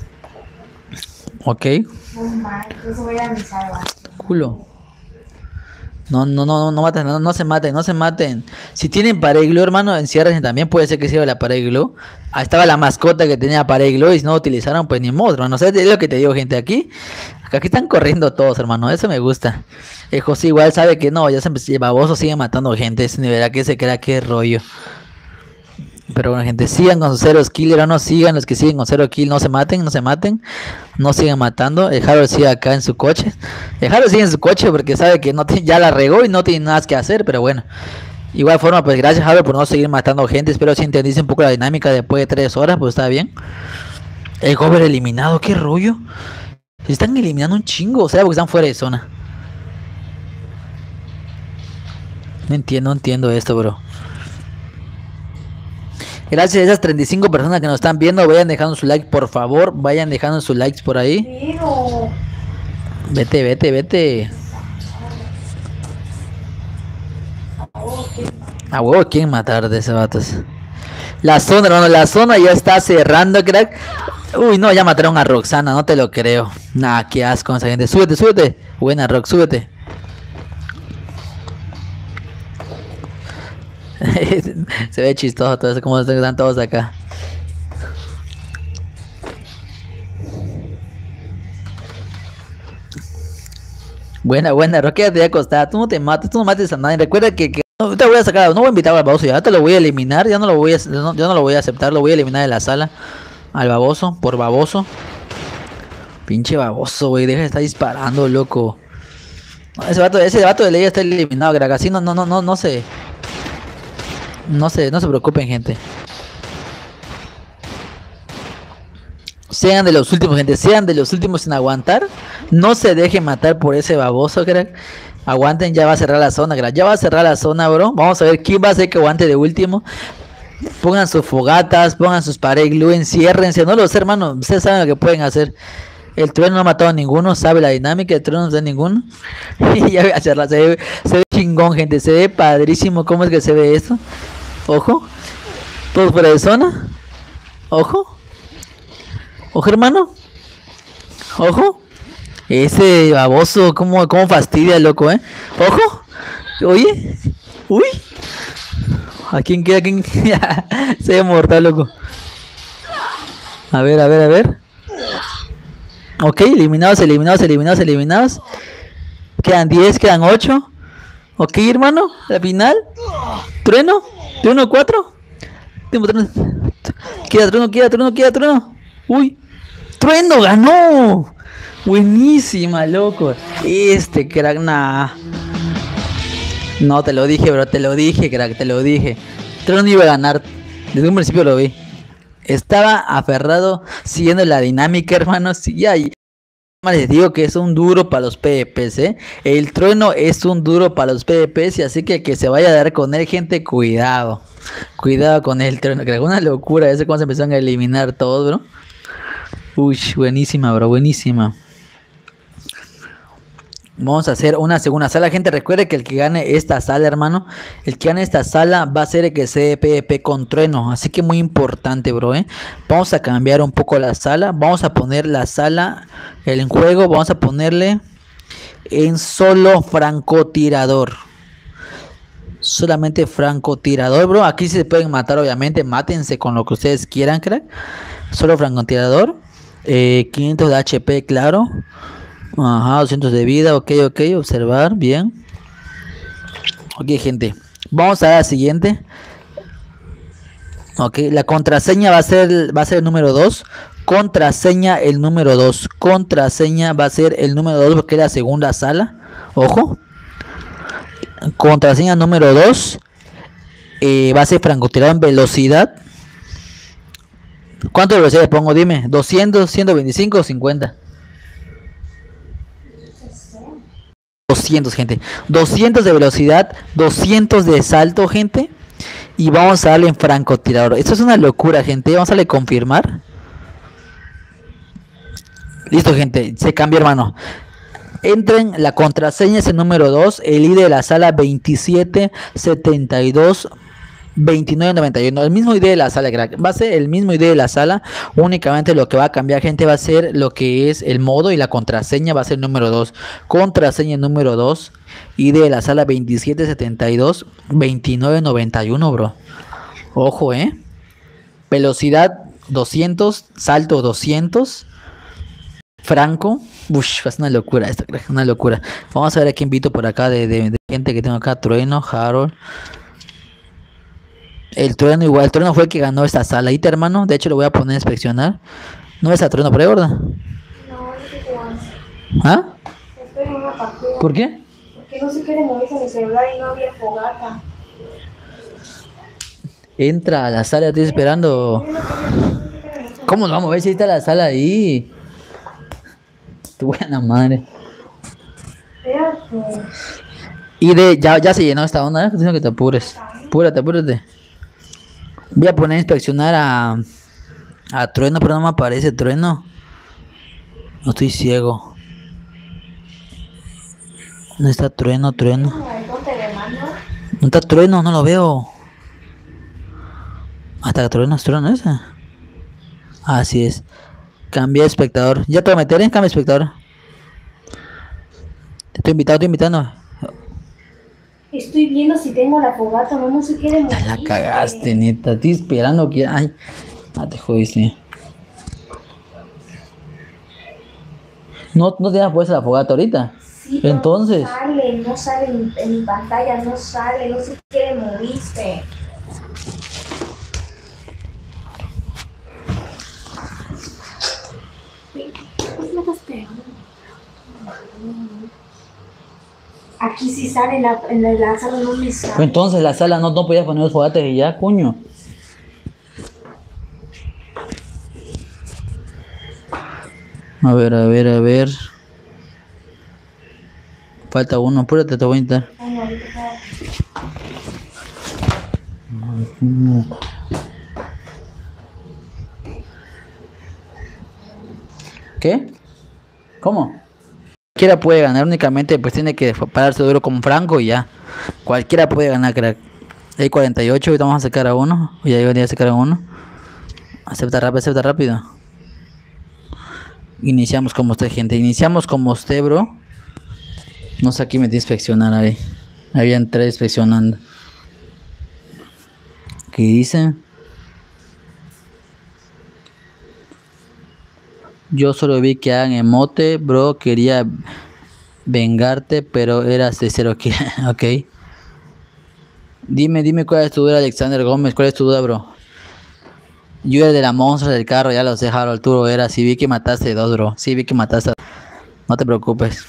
Ok. No manches, eso voy a mi salvación. Culo. No maten, no se maten. Si tienen pared glue, hermano, enciérrense también. Puede ser que sirva la pared glue. Ahí estaba la mascota que tenía pared glue y si no lo utilizaron, pues ni modo, hermano. ¿Sabes lo que te digo, gente? Aquí están corriendo todos, hermano. Eso me gusta. El José igual sabe que no, ya se empezó, baboso sigue matando gente. Es ni verá que se crea qué rollo. Pero bueno, gente, sigan con sus 0 kills, hermano. Sigan los que siguen con 0 kills. No se maten. No sigan matando. El Harold sigue acá en su coche. El Harold sigue en su coche porque sabe que ya la regó y no tiene nada que hacer. Pero bueno. Igual forma, pues gracias, Harold, por no seguir matando gente. Espero si entendiste un poco la dinámica después de 3 horas. Pues está bien. El Gober eliminado. ¿Qué rollo? Se están eliminando un chingo. O sea, porque están fuera de zona. No entiendo esto, bro. Gracias a esas 35 personas que nos están viendo. Vayan dejando su like, por favor. Vayan dejando sus likes por ahí. Pero... Vete. A huevo quieren matar de esos vatos. La zona, hermano, la zona ya está cerrando, crack. Uy, no, ya mataron a Roxana, no te lo creo. Nah, qué asco esa gente. Súbete. Buena, Rox, súbete. Se ve chistoso todo eso, como están todos acá. Buena, buena, Roque, ya te voy a acostar. Tú no mates a nadie. Recuerda que no te voy a sacar, no voy a invitar al baboso, ya te lo voy a eliminar, ya no lo voy a, yo no lo voy a aceptar, lo voy a eliminar de la sala. Al baboso, por baboso. Pinche baboso, güey, deja de estar disparando, loco. No, ese vato de ley está eliminado, Greg. Así no se preocupen, gente. Sean de los últimos, gente, sean de los últimos en aguantar. No se dejen matar por ese baboso, crack. Aguanten, ya va a cerrar la zona, crack. Ya va a cerrar la zona, bro. Vamos a ver quién va a ser que aguante de último. Pongan sus fogatas, pongan sus pared glue, enciérrense. No lo sé, hermano. Ustedes saben lo que pueden hacer. El trueno no ha matado a ninguno, sabe la dinámica. El trueno no sabe ninguno. Y ya voy a hacerla. Se ve chingón, gente. Se ve padrísimo. ¿Cómo es que se ve esto? Ojo. Todos fuera de zona. Ojo. Ojo, hermano. Ojo. Ese baboso, cómo fastidia, loco, Ojo. Oye. Uy. ¿A quién queda? Se ve mortal, loco. A ver. Ok, eliminados. Quedan 10, quedan 8. Ok, hermano. La final. Trueno. Trueno 4. Queda trueno. Uy. Trueno ganó. Buenísima, loco. Este crack, nah. No, te lo dije, bro. Te lo dije, crack. Te lo dije. Trueno iba a ganar. Desde un principio lo vi. Estaba aferrado siguiendo la dinámica, hermanos. Sí, ya. Les digo que es un duro para los PvPs, El trueno es un duro para los PvPs. Y así que se vaya a dar con él, gente. Cuidado. Cuidado con el trueno. Que es una locura. Ese cuando se empezaron a eliminar todos, bro. Uy, buenísima, bro. Buenísima. Vamos a hacer una segunda sala, gente. Recuerde que el que gane esta sala, hermano, el que gane esta sala va a ser el que se dé PvP con trueno. Así que muy importante, bro, Vamos a cambiar un poco la sala. Vamos a poner la sala en juego. Vamos a ponerle en solo francotirador. Solamente francotirador, bro. Aquí se pueden matar, obviamente. Mátense con lo que ustedes quieran, crack. Solo francotirador. 500 de HP, claro. Ajá, 200 de vida, ok, observar, bien. Ok, gente, vamos a la siguiente. Ok, la contraseña va a ser el número 2. Contraseña el número 2. Contraseña va a ser el número 2 porque es la segunda sala. Ojo. Contraseña número 2. Va a ser francotirador en velocidad. ¿Cuánto de velocidad le pongo? Dime, 200, 125 o 50. 200, gente. 200 de velocidad, 200 de salto, gente. Y vamos a darle en francotirador. Esto es una locura, gente. Vamos a darle confirmar. Listo, gente. Se cambia, hermano. Entren, la contraseña es el número 2. El ID de la sala 2772 2991. El mismo ID de la sala, crack. Va a ser el mismo ID de la sala. Únicamente lo que va a cambiar, gente, va a ser lo que es el modo, y la contraseña va a ser el número 2. Contraseña número 2. ID de la sala 2772 2991, bro. Ojo, Velocidad 200. Salto 200. Franco. Uff, es una locura esto, crack. Una locura. Vamos a ver a quién invito por acá de gente que tengo acá. Trueno, Harold. El trueno igual, el trueno fue el que ganó esta saladita, hermano. De hecho, lo voy a poner a inspeccionar. No es a trueno por ahí, ¿verdad? No, no sé qué más. ¿Ah? Estoy en una partida. ¿Por qué? Porque no se quiere moverse mi celular y no había fogata. Entra a la sala, estoy esperando. ¿Cómo nos vamos a ver si está la sala ahí? Tu buena madre. Espérate. Y ya se llenó esta onda, Tengo que te apures. Apúrate. Voy a poner a inspeccionar a trueno, pero no me aparece trueno. No, estoy ciego. ¿Dónde está trueno? ¿No está trueno? No lo veo. Hasta trueno ese. Así es. Cambia de espectador. Ya te voy a meter en cambio de espectador. Te estoy invitando. Estoy viendo si tengo la fogata, no se quiere morir. Ya la cagaste, neta. Estoy esperando que... Ay, te jodiste. No te das puesta la fogata ahorita. Sí, pero entonces... no sale en mi pantalla, no se quiere morirse. ¿Qué me estás pegando? Aquí sí sale, en la sala no me sale. Entonces la sala no podías poner los fogates y ya, coño. A ver. Falta uno, apúrate, te voy a intentar. ¿Qué? ¿Cómo? Cualquiera puede ganar, únicamente pues tiene que pararse duro como Franco y ya. Cualquiera puede ganar, crack. Hay 48, ahorita vamos a sacar a uno. Ya iba a sacar a uno. Acepta rápido. Iniciamos como usted, gente. Iniciamos como usted, bro. No sé, aquí metí a inspeccionar ahí. Habían 3 inspeccionando. ¿Qué dice? Yo solo vi que hagan emote, bro. Quería vengarte, pero eras de 0 que. Ok. Dime cuál es tu duda, Alexander Gómez. ¿Cuál es tu duda, bro? Yo era de la monstruo del carro, ya lo sé, Harold. Tú lo eras. Sí vi que mataste 2, bro. Sí vi que mataste. No te preocupes.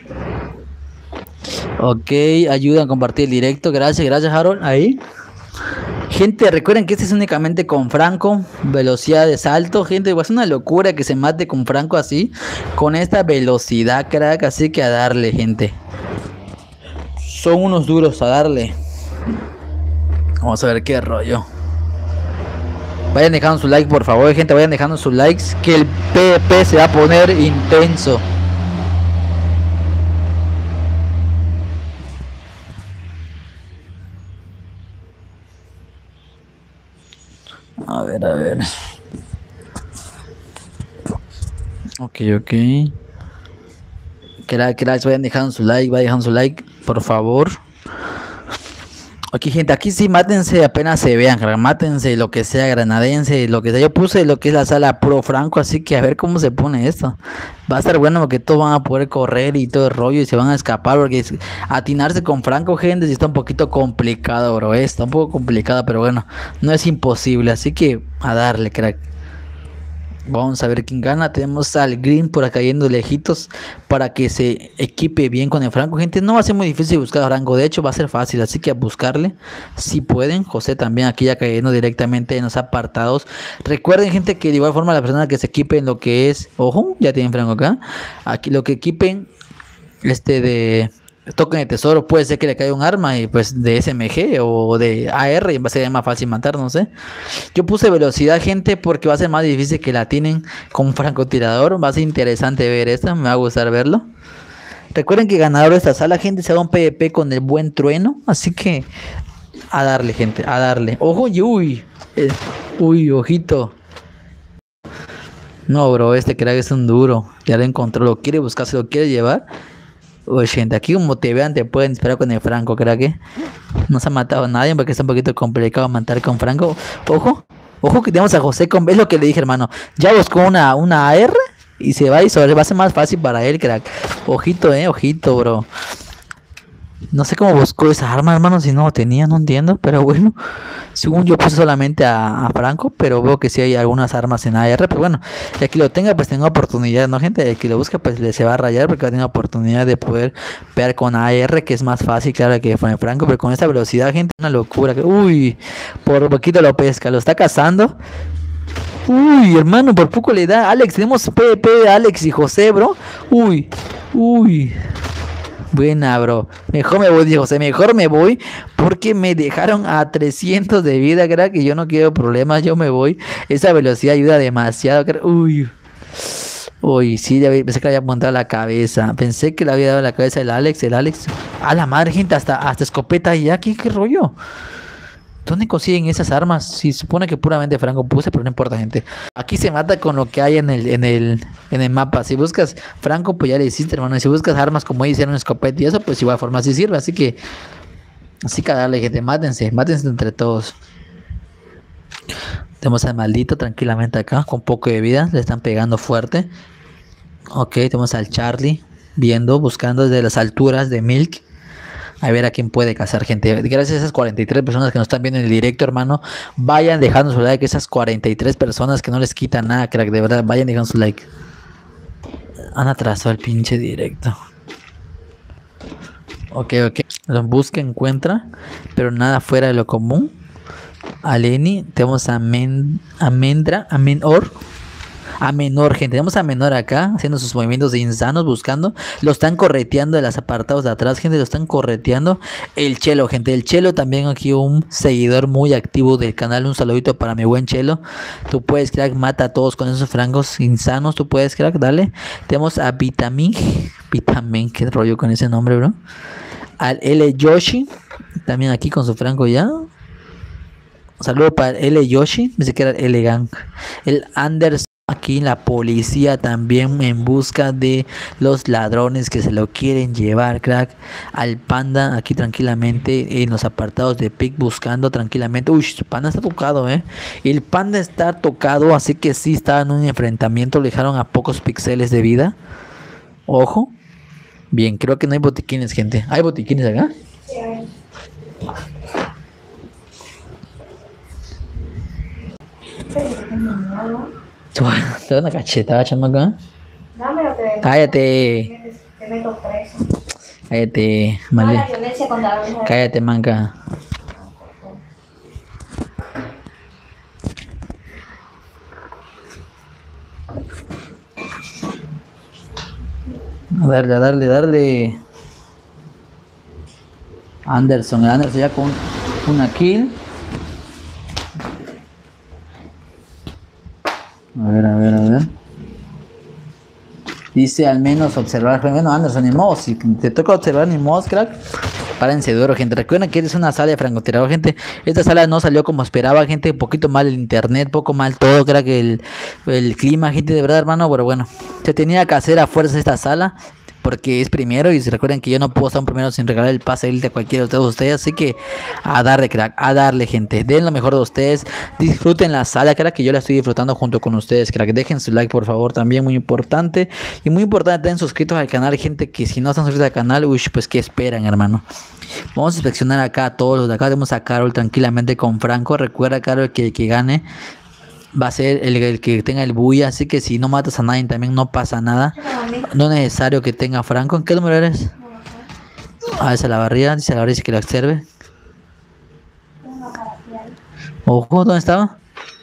Ok, ayuda a compartir el directo. Gracias, Harold. Ahí. Gente, recuerden que este es únicamente con Franco. Velocidad de salto, gente. Es una locura que se mate con Franco así. Con esta velocidad, crack. Así que a darle, gente. Son unos duros a darle. Vamos a ver qué rollo. Vayan dejando su like, por favor, gente. Vayan dejando sus likes. Que el PvP se va a poner intenso. A ver. Ok. Cracks, vayan dejando su like, por favor. Ok, gente, aquí sí mátense apenas se vean, mátense lo que sea granadense, lo que sea. Yo puse lo que es la sala pro Franco, así que a ver cómo se pone esto. Va a estar bueno porque todos van a poder correr y todo el rollo y se van a escapar, porque atinarse con Franco, gente, sí está un poquito complicado, bro. Está un poco complicado, pero bueno, no es imposible, así que a darle, crack. Vamos a ver quién gana. Tenemos al Green por acá yendo lejitos para que se equipe bien con el Franco. Gente, no va a ser muy difícil buscar a Franco. De hecho, va a ser fácil. Así que a buscarle si pueden. José también aquí ya cayendo directamente en los apartados. Recuerden, gente, que de igual forma la persona que se equipe en lo que es... Ojo, ya tienen Franco acá. Aquí lo que equipen de... token de tesoro, puede ser que le caiga un arma y pues de SMG o de AR y va a ser más fácil matar, no sé. Yo puse velocidad, gente, porque va a ser más difícil que la tienen con un francotirador. Va a ser interesante ver esto, me va a gustar verlo. Recuerden que ganador de esta sala, gente, se va un PvP con el buen trueno, así que a darle, gente, a darle. Ojo, y uy, ojito. No, bro, este crack es un duro. Ya lo encontró, lo quiere buscar, se lo quiere llevar. Uy, gente, aquí como te vean te pueden esperar con el Franco, creo que no se ha matado a nadie porque es un poquito complicado matar con Franco. Ojo que tenemos a José con... Es lo que le dije, hermano. Ya buscó una AR y se va a ser más fácil para él, crack. Ojito, bro. No sé cómo buscó esa arma, hermano, si no lo tenía, no entiendo, pero bueno. Según yo puse solamente a Franco, pero veo que sí hay algunas armas en AR, pero bueno, el que lo tenga pues tenga oportunidad, ¿no, gente? El que lo busque pues se va a rayar porque va a tener oportunidad de poder pegar con AR, que es más fácil, claro, que con el Franco, pero con esta velocidad, gente, una locura. Uy, por poquito lo pesca, lo está cazando. Uy, hermano, por poco le da. Alex, tenemos PvP de Alex y José, bro. Uy. Buena, bro. Mejor me voy, dijo José. Mejor me voy porque me dejaron a 300 de vida, crack. Que yo no quiero problemas. Yo me voy. Esa velocidad ayuda demasiado, crack. Uy, sí, pensé que le había montado la cabeza. Pensé que le había dado la cabeza el Alex. A la madre, gente. Hasta escopeta y aquí. ¿Qué rollo? ¿Dónde consiguen esas armas? Si supone que puramente Franco puse, pero no importa, gente. Aquí se mata con lo que hay en el mapa. Si buscas Franco, pues ya le hiciste, hermano. Y si buscas armas como ahí hicieron escopeta y eso, pues igual forma sí sirve. Así que Así que a darle, gente, mátense entre todos. Tenemos al maldito tranquilamente acá, con poco de vida, le están pegando fuerte. Ok, tenemos al Charlie, viendo, buscando desde las alturas de Milk. A ver a quién puede cazar, gente. Gracias a esas 43 personas que nos están viendo en el directo, hermano. Vayan dejando su like, esas 43 personas que no les quitan nada, crack, de verdad, vayan dejando su like. Han atrasado el pinche directo. Ok. Los busca, encuentra, pero nada fuera de lo común. A Lenny, tenemos a Menor, gente. Tenemos a Menor acá, haciendo sus movimientos de insanos, buscando. Lo están correteando de los apartados de atrás, gente. Lo están correteando. El Chelo, gente. El Chelo también aquí, un seguidor muy activo del canal. Un saludito para mi buen Chelo. Tú puedes, crack, mata a todos con esos frangos insanos. Tú puedes, crack, dale. Tenemos a Vitamin, qué rollo con ese nombre, bro. Al L Yoshi, también aquí con su franco ya. Saludo para el L Yoshi, pensé que era el L Gang. El Anderson, aquí la policía también en busca de los ladrones que se lo quieren llevar, crack. Al Panda aquí tranquilamente en los apartados de pick buscando tranquilamente. Uy, su Panda está tocado, El Panda está tocado, así que sí está en un enfrentamiento. Le dejaron a pocos píxeles de vida. Ojo. Bien, creo que no hay botiquines, gente. ¿Hay botiquines acá? Sí, a ver. Te da una cachetada, chamaca. Dámelo que Cállate. te meto preso. Cállate, No, male. la violencia contra la mujer. Cállate, manca. A darle. Anderson ya con una kill. A ver. Dice al menos observar. Bueno, Anderson, ni modo. Si te toca observar, ni modo, crack. Párense duro, gente. Recuerden que es una sala de francotirador, gente. Esta sala no salió como esperaba, gente. Un poquito mal el internet, poco mal todo, crack. El clima, gente, de verdad, hermano. Pero bueno, se tenía que hacer a fuerza esta sala. Porque es primero y recuerden que yo no puedo estar un primero sin regalar el pase de cualquiera de todos ustedes. Así que a darle, crack, a darle, gente. Den lo mejor de ustedes. Disfruten la sala, crack, que yo la estoy disfrutando junto con ustedes, crack. Dejen su like, por favor, también muy importante. Y muy importante, estén suscritos al canal, gente, que si no están suscritos al canal, uy, pues que esperan, hermano. Vamos a inspeccionar acá a todos los de acá. Tenemos a Carol tranquilamente con Franco. Recuerda, Carol, que el que gane va a ser el que tenga el bulla, así que si no matas a nadie también no pasa nada. No es necesario que tenga Franco. ¿En qué número eres? Esa la barría, dice la barría que la observe. Ojo, ¿dónde estaba?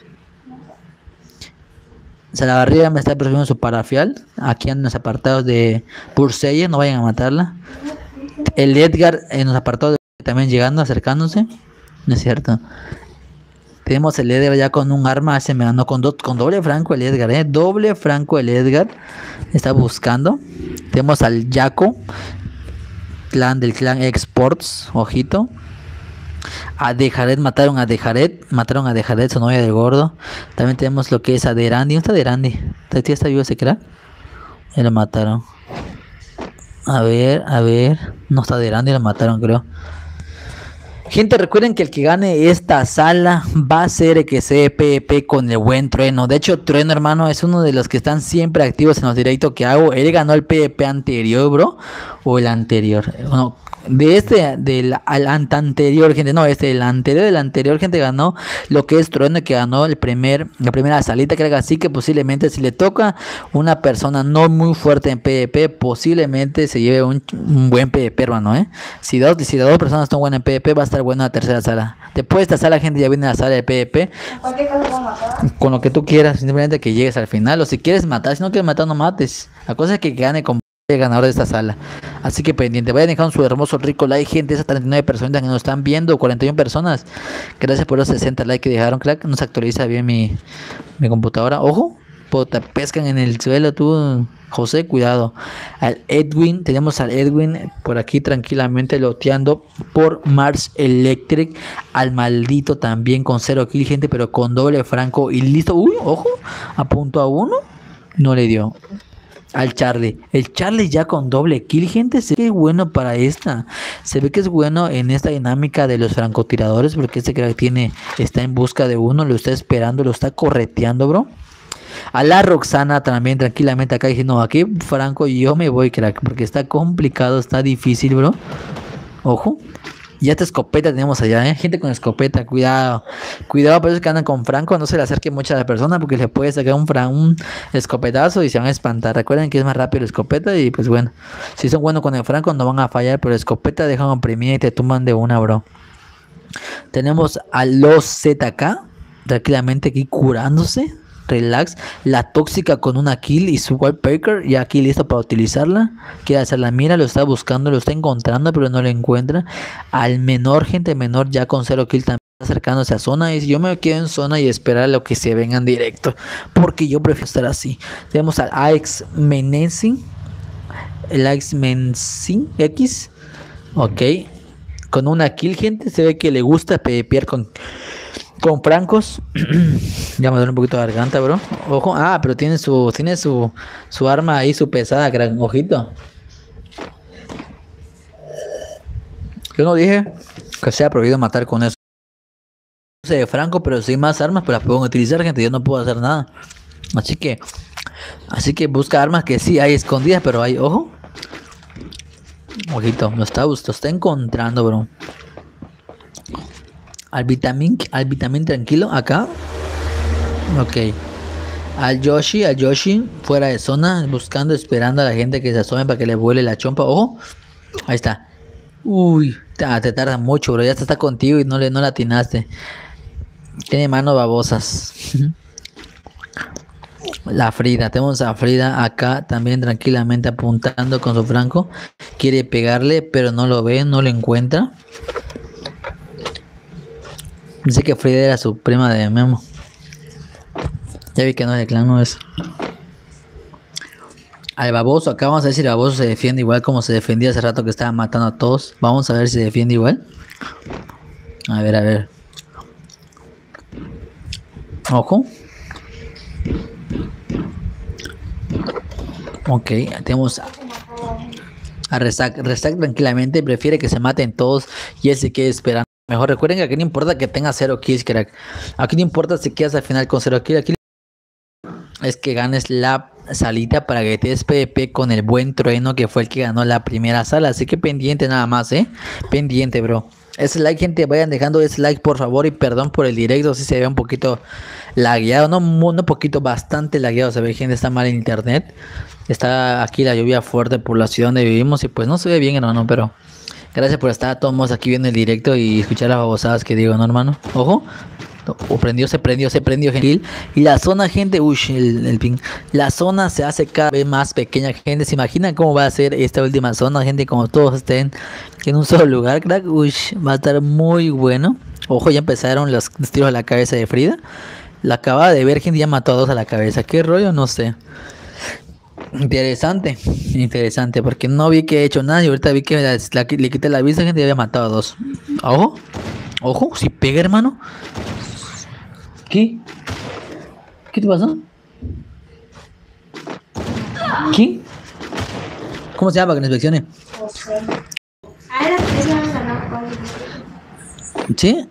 Salavarría me está presumiendo su parafial. Aquí en los apartados de Purseyer, no vayan a matarla. El Edgar en los apartados de también llegando, acercándose. No es cierto. Tenemos el Edgar ya con un arma. Se me ganó con doble franco el Edgar, doble franco el Edgar. Está buscando. Tenemos al Jaco, clan del clan Exports. Ojito. A Dejaret, mataron a Dejaret, su novia del gordo. También tenemos lo que es a Derandi. ¿Dónde está Derandi? ¿Está vivo ese crack? Ya lo mataron. A ver. No está Derandi, lo mataron, creo. Gente, recuerden que el que gane esta sala va a ser el que se PvP con el buen Trueno. De hecho, Trueno, hermano, es uno de los que están siempre activos en los directos que hago. Él ganó el PvP anterior, bro. O el anterior. Bueno, al anterior, gente. No, del anterior, gente, ganó lo que es Trueno, que ganó la primera salita, creo que así que posiblemente si le toca una persona no muy fuerte en PvP, posiblemente se lleve un buen PvP, hermano, Si dos personas están buenas en PvP, va a estar buena la tercera sala. Después de esta sala, gente, ya viene la sala de PvP. Cualquier cosa puedo matar. Con lo que tú quieras, simplemente que llegues al final. O si quieres matar, si no quieres matar, no mates. La cosa es que gane con el ganador de esta sala. Así que pendiente, vayan dejando su hermoso rico like, gente. Esas 39 personas que nos están viendo, 41 personas. Gracias por los 60 likes que dejaron, crack. No se actualiza bien mi computadora. Ojo, te pescan en el suelo tú, José, cuidado. Al Edwin, tenemos al Edwin por aquí tranquilamente loteando por Mars Electric. Al maldito también con 0 kill, gente, pero con doble franco y listo. Uy, ojo, apuntó a uno, no le dio. al Charlie. El Charlie ya con doble kill, gente. Se ve que es bueno para esta. Se ve que es bueno en esta dinámica de los francotiradores. Porque este crack está en busca de uno. Lo está esperando, lo está correteando, bro. A la Roxana también tranquilamente acá diciendo, no, aquí Franco yo me voy, crack. Porque está complicado, está difícil, bro. Ojo. Ya esta escopeta tenemos allá, gente con escopeta, cuidado. Cuidado por esos que andan con Franco, no se le acerque mucho a la persona porque le puede sacar un escopetazo y se van a espantar. Recuerden que es más rápido la escopeta y pues bueno, si son buenos con el Franco no van a fallar, pero la escopeta dejan oprimida y te tumban de una, bro. Tenemos a los ZK tranquilamente aquí curándose. Relax, la tóxica con una kill y su wallpaper ya aquí listo para utilizarla. Quiere hacer la mira, lo está buscando, lo está encontrando, pero no lo encuentra. Al menor, gente menor, ya con 0 kill también acercándose a zona. Y yo me quedo en zona y esperar a lo que se vengan directo, porque yo prefiero estar así. Tenemos al Aix Menezin, el Aix Menezin X, ok, con una kill, gente. Se ve que le gusta pepear con francos. Ya me duele un poquito la garganta, bro. Ojo, pero tiene su arma ahí, su pesada, gran ojito. Yo no dije que sea prohibido matar con eso. No sé de Franco, pero si hay más armas, pues las puedo utilizar, gente. Yo no puedo hacer nada. Así que busca armas que sí hay escondidas, pero hay, ojo. Ojito, lo está encontrando, bro. Al vitamin tranquilo acá. Ok. Al Yoshi fuera de zona, buscando, esperando a la gente que se asome para que le vuele la chompa. Ojo. Ahí está. Uy, te tarda mucho, bro. Ya está contigo y no la atinaste. Tiene manos babosas. La Frida, tenemos a Frida acá también tranquilamente apuntando con su franco. Quiere pegarle, pero no lo ve, no lo encuentra. Pensé que Frida era su prima de Memo. Ya vi que no es de clan, no es. Al baboso, acá vamos a ver si el baboso se defiende igual como se defendía hace rato que estaba matando a todos. Vamos a ver si se defiende igual. A ver. Ojo. Ok, tenemos a Rezac. Rezac tranquilamente prefiere que se maten todos y él se quede esperando. Mejor recuerden que aquí no importa que tenga 0 kills, crack. Aquí no importa si quedas al final con 0 kills. Aquí es que ganes la salita para que te des PvP con el buen Trueno, que fue el que ganó la primera sala. Así que pendiente nada más, pendiente, bro. Ese like, gente, vayan dejando ese like por favor. Y perdón por el directo si se ve un poquito lagueado. No poquito, bastante lagueado. Se ve, gente, está mal en internet. Está aquí la lluvia fuerte por la ciudad donde vivimos y pues no se ve bien, hermano, pero gracias por estar a todos aquí viendo el directo y escuchar las babosadas que digo, ¿no, hermano? Ojo. Se prendió, gentil. Y la zona, gente, el ping. La zona se hace cada vez más pequeña, gente. ¿Se imaginan cómo va a ser esta última zona, gente? Como todos estén en un solo lugar, crack. Va a estar muy bueno. Ojo, ya empezaron los tiros a la cabeza de Frida. La acababa de ver, gente, ya mató a 2 a la cabeza. ¿Qué rollo? No sé. Interesante, porque no vi que he hecho nada y ahorita vi que le quité la vista, gente, y había matado a 2. Ojo, si pega, hermano. ¿Qué te pasó? ¿Qué? ¿Cómo se llama para que nos inspeccione? ¿Sí?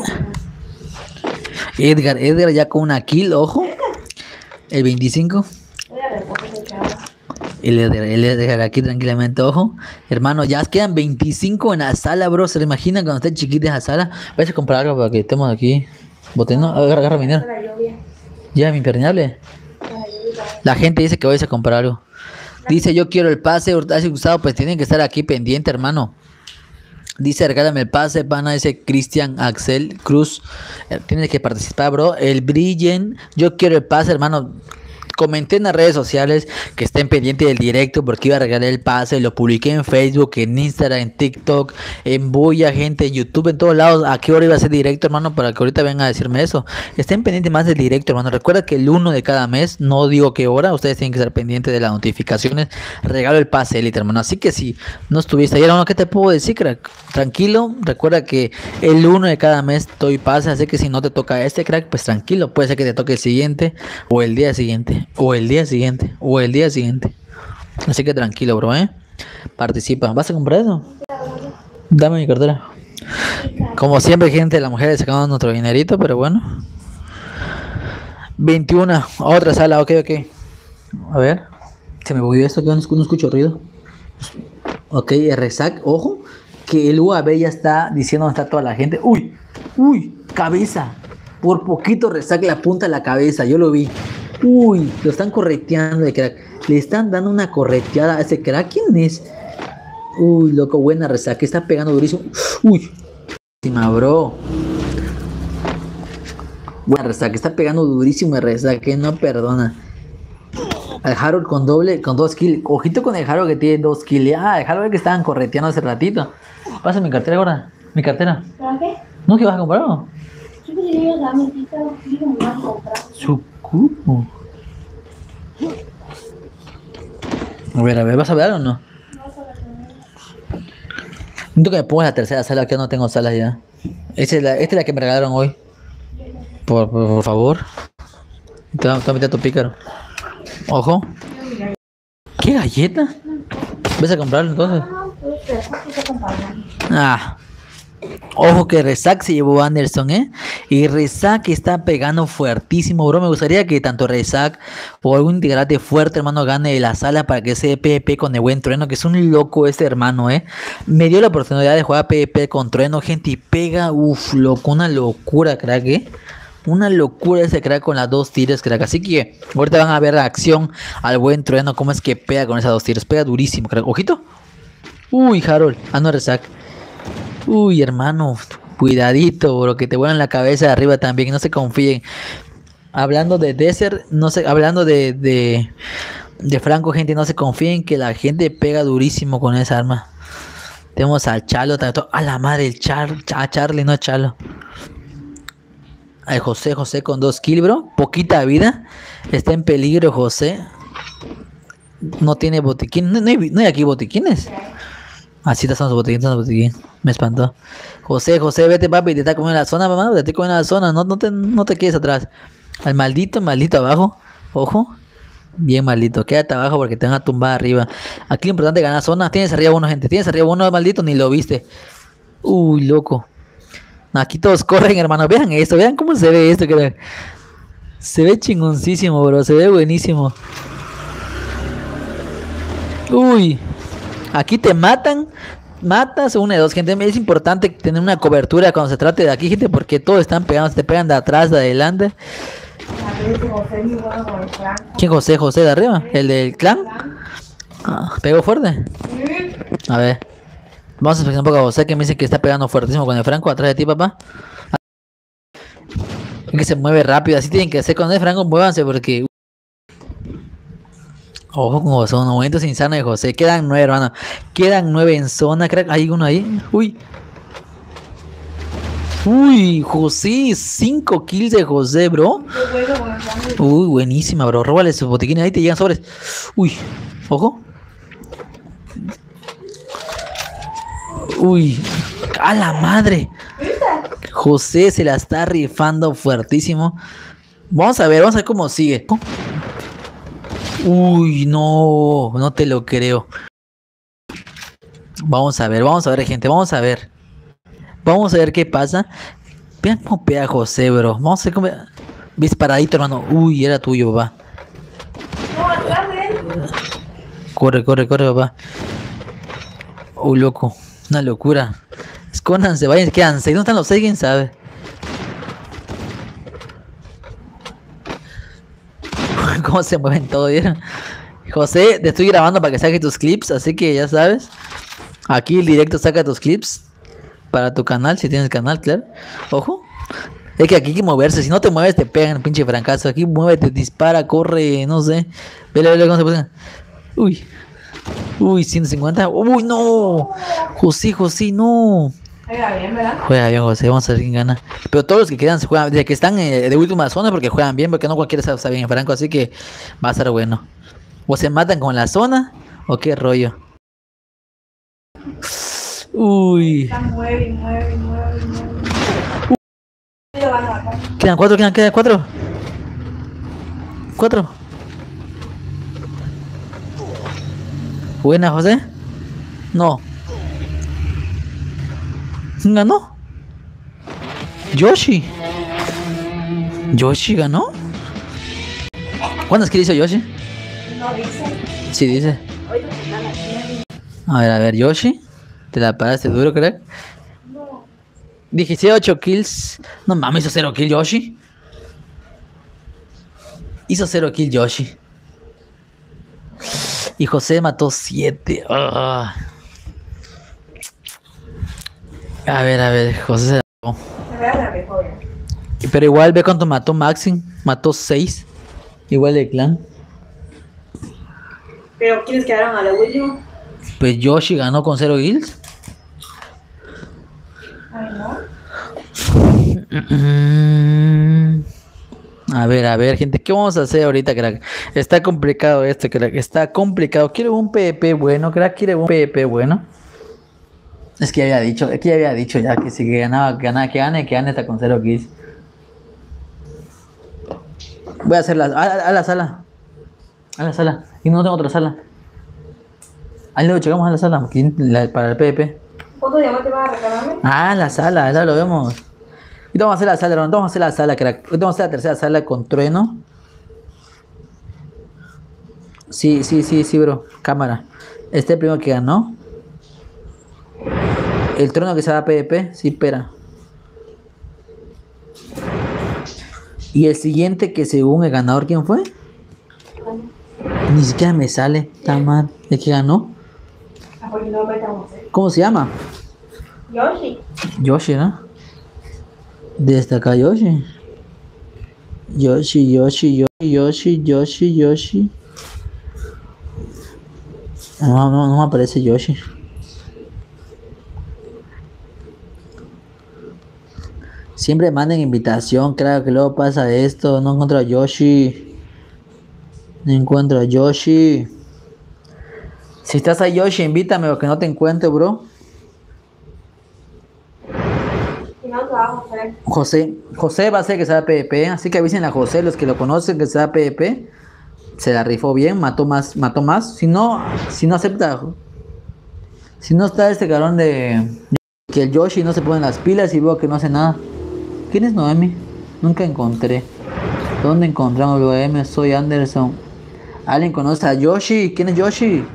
Edgar ya con una kill, ojo. El 25. El Edgar aquí tranquilamente, ojo. Hermano, ya quedan 25 en la sala, bro. ¿Se lo imaginan cuando estén chiquitas en la sala? Vais a comprar algo para que estemos aquí. Boteno, agarra mi dinero. Ya, mi impermeable. La gente dice que vais a comprar algo. Dice, yo quiero el pase. Has usado, pues tienen que estar aquí pendiente, hermano. Dice, regálame el pase, pana. Dice Cristian Axel Cruz. Tienes que participar, bro. El Brillen. Yo quiero el pase, hermano. Comenté en las redes sociales que estén pendientes del directo porque iba a regalar el pase. Lo publiqué en Facebook, en Instagram, en TikTok, en Buya, gente, en YouTube, en todos lados. ¿A qué hora iba a ser directo, hermano? Para que ahorita vengan a decirme eso. Estén pendientes más del directo, hermano. Recuerda que el 1 de cada mes, no digo qué hora, ustedes tienen que estar pendientes de las notificaciones. Regalo el pase Elite, hermano. Así que si no estuviste ayer, hermano, ¿qué te puedo decir, crack? Tranquilo, recuerda que el 1 de cada mes doy pase. Así que si no te toca este, crack, pues tranquilo. Puede ser que te toque el siguiente, o el día siguiente, o el día siguiente, o el día siguiente. Así que tranquilo, bro, Participa. ¿Vas a comprar eso? Dame mi cartera. Como siempre, gente, las mujeres sacando nuestro dinerito, pero bueno. 21, otra sala, ok. A ver. Se me volvió esto, que no escucho ruido. Ok, Rezac, ojo. Que el UAV ya está diciendo dónde está toda la gente. Uy, cabeza. Por poquito Rezac le apunta a la cabeza, yo lo vi. Uy, lo están correteando de crack. Le están dando una correteada a ese crack. ¿Quién es? Uy, loco, buena Rezac, que está pegando durísimo. Uy, bro. Buena Rezac, que está pegando durísimo Rezac, que no perdona. Al Harold con 2 kills. Ojito con el Harold que tiene 2 kills. El Harold que estaban correteando hace ratito. Pasa mi cartera ahora. Mi cartera. ¿Para qué? ¿No que vas a comprarlo? Yo pensé que ibas a darme cita, y me vas a comprar. Su cupo. A ver, ¿vas a ver o no? Siento que me pongo en la tercera sala, que no tengo salas ya. Esta es la que me regalaron hoy. Por favor. Te voy a meter a tu pícaro. Ojo. ¿Qué galleta? ¿Vas a comprarlo entonces? Ojo que Rezac se llevó a Anderson, Y Rezac está pegando fuertísimo, bro. Me gustaría que tanto Rezac o algún integrante fuerte, hermano, gane la sala para que se PvP con el buen Trueno, que es un loco este hermano, Me dio la oportunidad de jugar PvP con Trueno, gente, y pega, loco, una locura, crack, Una locura ese crack con las 2 tiros, crack. Así que ahorita van a ver la acción al buen Trueno, cómo es que pega con esas 2 tiros. Pega durísimo, crack. Ojito. Uy, Harold. No, Rezac. Uy, hermano. Cuidadito, bro, que te vuelan la cabeza de arriba también. No se confíen. Hablando de Desert, no sé, hablando de Franco, gente, no se confíen que la gente pega durísimo con esa arma. Tenemos al Chalo, a la madre, a Charlie, no Chalo. Al José con 2 kills, bro. Poquita vida. Está en peligro, José. No tiene botiquín. No hay aquí botiquines. Así están los botiquines. Me espantó. José, vete, papi. Te está comiendo la zona, mamá. Te está comiendo la zona. No te quedes atrás. Al maldito abajo. Ojo. Bien maldito. Quédate abajo porque te van a tumbar arriba. Aquí lo importante es ganar zona. Tienes arriba uno, gente. Tienes arriba uno, maldito. Ni lo viste. Uy, loco. Aquí todos corren, hermano. Vean esto. Vean cómo se ve esto. Se ve chingoncísimo, bro. Se ve buenísimo. Uy. Aquí te matan. Matas 1 de 2, gente. Es importante tener una cobertura cuando se trate de aquí, gente. Porque todos están pegando. Se te pegan de atrás, de adelante. ¿Quién José? ¿José de arriba? ¿El del clan? ¿Pegó fuerte? A ver. Vamos a explicar un poco a José, que me dice que está pegando fuertísimo con el Franco atrás de ti, papá. Es que se mueve rápido, así tienen que hacer con el Franco, muévanse porque... Ojo con José, un momento insano de José. Quedan 9, hermano. Quedan 9 en zona, crack. Hay uno ahí. Uy, José, 5 kills de José, bro. Uy, buenísima, bro. Róbale sus botiquines, ahí te llegan sobres. Uy, ojo. Uy, a la madre. José se la está rifando fuertísimo. Vamos a ver cómo sigue. Uy, no te lo creo. Vamos a ver, gente, vamos a ver qué pasa. Vean cómo pega José, bro. Vamos a ver cómo... Disparadito, hermano. Uy, era tuyo, papá. No, atrás de él. Corre, papá. Uy, loco. Una locura. Escóndanse, vayan, quedan 6. ¿Dónde están los 6? ¿Quién sabe? Cómo se mueven todos, ¿vieron? José, te estoy grabando para que saques tus clips, así que ya sabes. Aquí el directo saca tus clips para tu canal, si tienes canal, claro. Ojo. Es que aquí hay que moverse, si no te mueves te pegan, pinche francazo. Aquí muévete, dispara, corre, no sé. Vele cómo se pone. Uy, 150. Uy, no. José, no. Juega bien, ¿verdad? Juega bien, José. Vamos a ver quién gana. Pero todos los que quedan se juegan, desde que están de última zona, porque juegan bien, porque no cualquiera sabe bien Franco, así que va a estar bueno. O se matan con la zona, o qué rollo. Uy. Mueve. Quedan 4, quedan 4. 4. Buena, José. No. ¿Ganó? Yoshi. ¿Yoshi ganó? ¿Cuántas kills hizo Yoshi? No dice. Sí, dice. Ahorita te dan la tienda. A ver, Yoshi. ¿Te la paraste duro, crack? No. Dijiste 8 kills. No mames, hizo 0 kills Yoshi. Hizo 0 kills Yoshi. Y José mató 7. A ver, José se la pegó. Me veas la mejor. Pero igual ve cuánto mató Maxim. Mató 6. Igual de clan. Pero ¿quiénes quedaron a la última? Pues Yoshi ganó con 0 kills. Ay, no. A ver, gente, ¿qué vamos a hacer ahorita, crack? Está complicado este, crack. Está complicado. Quiero un PvP bueno, crack. Quiero un PvP bueno. Es que ya había dicho ya que si ganaba, que gane hasta con 0 kills. Voy a hacer a la sala. A la sala. Y no tengo otra sala. Ahí luego llegamos a la sala para el PvP. ¿Cuánto diamante vas a regalarme? Ah, la sala, ya lo vemos. Y vamos a hacer la sala, Ron. Vamos a hacer la sala, crack. Vamos a hacer la tercera sala con trueno. Sí, bro. Cámara. Este primero que ganó. El trueno que se va a PvP. Sí, espera. Y el siguiente que según el ganador, ¿quién fue? Ni siquiera me sale. Está mal. ¿El que ganó? Ah, porque no me estamos a hacer. ¿Cómo se llama? Yoshi. Yoshi, ¿no? Desde acá Yoshi. Yoshi. No me aparece Yoshi. Siempre manden invitación, claro que luego pasa esto. No encuentro a Yoshi. Si estás ahí, Yoshi, invítame porque no te encuentro, bro. Si no, te vamos a hacer. José va a ser que sea PvP, así que avisen a José, los que lo conocen que sea PvP. Se la rifó bien, mató más. Si no acepta, si no está este cabrón de que el Yoshi no se pone las pilas y veo que no hace nada. ¿Quién es Noemi? Nunca encontré. ¿Dónde encontramos Noemi? Soy Anderson. ¿Alguien conoce a Yoshi? ¿Quién es Yoshi?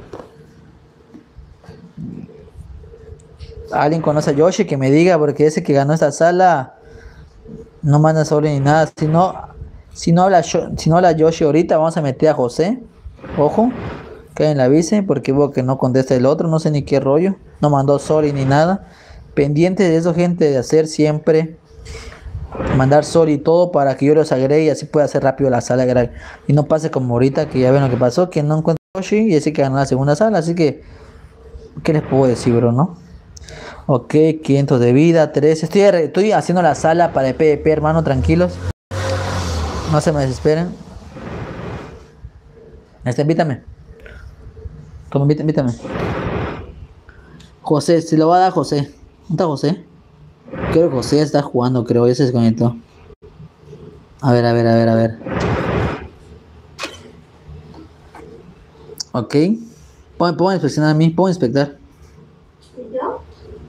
¿Alguien conoce a Yoshi? Que me diga, porque ese que ganó esta sala no manda sobre ni nada. Si no habla Yoshi ahorita, vamos a meter a José. Ojo, que en la avise, porque veo que no contesta el otro, no sé ni qué rollo. No mandó sorry ni nada. Pendiente de eso, gente, de hacer siempre. Mandar sorry y todo para que yo los agregue y así pueda hacer rápido la sala. Y no pase como ahorita, que ya ven lo que pasó, que no encuentro a Yoshi y así que ganó la segunda sala. Así que, ¿qué les puedo decir, bro, no? Ok, 500 de vida, 3. Estoy haciendo la sala para el PvP, hermano, tranquilos. No se me desesperen. Invítame. Toma, invítame. José, se lo va a dar José. ¿Dónde está José? Creo que José está jugando, creo. Ya se desconectó. A ver. Ok. Pongo a inspeccionar a mí. Pongo a inspectar. ¿Y yo?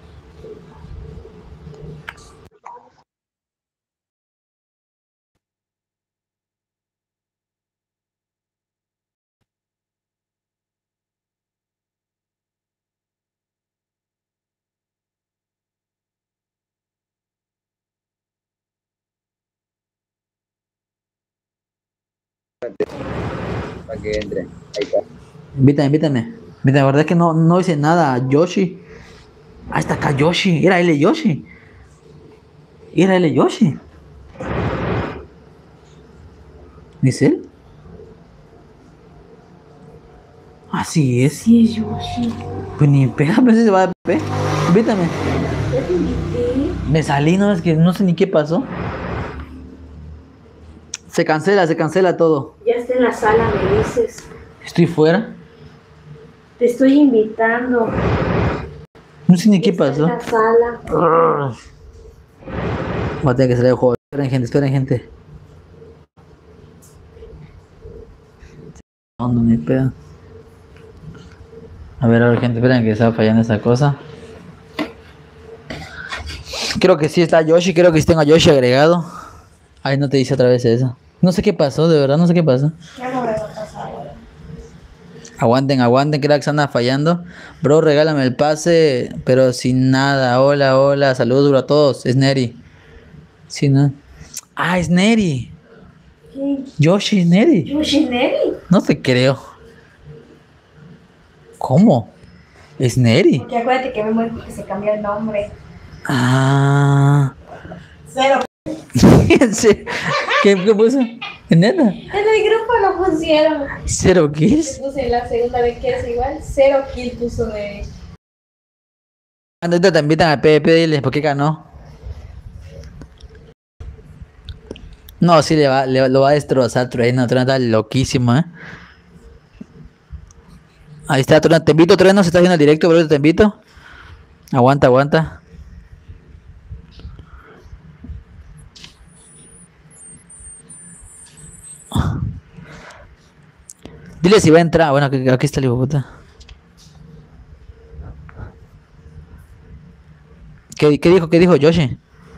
Para que entre. Ahí está. Invítame. La verdad es que no hice nada. Yoshi. Ah, está acá Yoshi. Era él Yoshi. ¿Es él? Así es. Sí, es Yoshi. Pues ni pega, pero si se va a pe. Invítame. Ya te invité. Me salí, no, es que no sé ni qué pasó. Se cancela todo. Ya está en la sala, me dices. Estoy fuera. Te estoy invitando. No sé ni qué Está pasó. en la sala. Voy a tener que salir del juego. Esperen, gente. No, ni pedo. A ver, gente, esperen que está fallando esa cosa. Creo que sí está Yoshi, creo que sí tengo a Yoshi agregado. Ay, no te dice otra vez eso. No sé qué pasó, de verdad, no sé qué pasó. Ya no me va a pasar ahora. Aguanten, cracks, anda fallando. Bro, regálame el pase, pero sin nada. Hola, saludos, bro, a todos. Es Neri. Sí, ¿no? Ah, es Neri. ¿Qué? Yoshi, es Neri. ¿Yoshineri? No te creo. ¿Cómo? Es Neri. Porque acuérdate que me muero porque se cambió el nombre. Ah. Cero. Sí. ¿Qué puso? ¿Neta? En el grupo lo pusieron. ¿Cero kills? Puse la segunda vez que es igual. 0 kill puso de. Cuando te invitan al PvP, diles por qué ganó. No, sí, lo va a destrozar Trueno. Trueno está loquísimo, ¿eh? Ahí está, Trueno. Te invito, Trueno. Se está viendo el directo, bro. Te invito. Aguanta. Dile si va a entrar. Bueno, aquí está el hijo de puta. ¿Qué dijo Yoshi?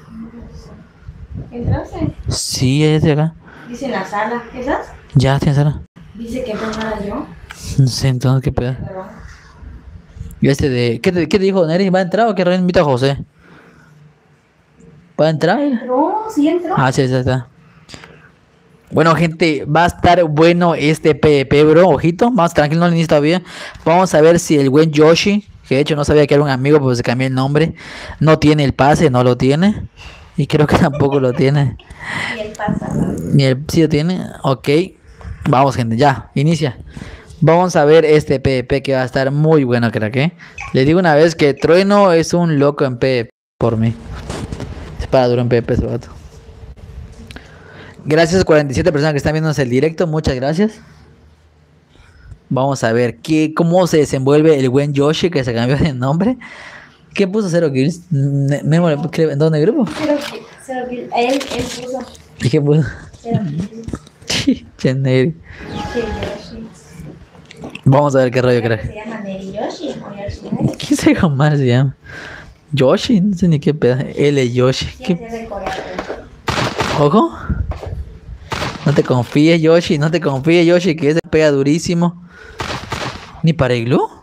¿Entraste? Sí, es de acá. Dice en la sala. ¿Esas? Ya, tienes ahora. Dice que entrara yo. No sé, entonces, qué pedo. Perdón. Y ¿Qué te dijo Neri? ¿Va a entrar o qué rey invita a José? ¿Va a entrar? Entró, sí entró. Ah, sí, está. Bueno, gente, va a estar bueno este PvP, bro. Ojito, más tranquilo, no le inicio todavía. Vamos a ver si el buen Yoshi, que de hecho no sabía que era un amigo, pues se cambió el nombre. No tiene el pase, no lo tiene. Y creo que tampoco lo tiene. Y él pasa. Ni el sí lo tiene. Ok. Vamos, gente, ya, inicia. Vamos a ver este PvP que va a estar muy bueno, creo que. Les digo una vez que Trueno es un loco en PvP por mí. Es para duro en PvP ese vato. Gracias a 47 personas que están viendo el directo, muchas gracias. Vamos a ver cómo se desenvuelve el buen Yoshi que se cambió de nombre. ¿Qué puso 0 kills? Memo, ¿en dónde grupo? 0 kill. Él puso ¿Y qué puso? 0 kill. Che, Neri. Sí, Yoshi. Vamos a ver qué rollo, crack. ¿Se llama Neri Yoshi o Yoshi? ¿Quién se llama? Se llama Yoshi, no sé ni qué pedazo. L Yoshi. ¿Quién ¿Qué? es el coreano? Ojo. No te confíes, Yoshi, que ese pega durísimo. ¿Ni para el glue?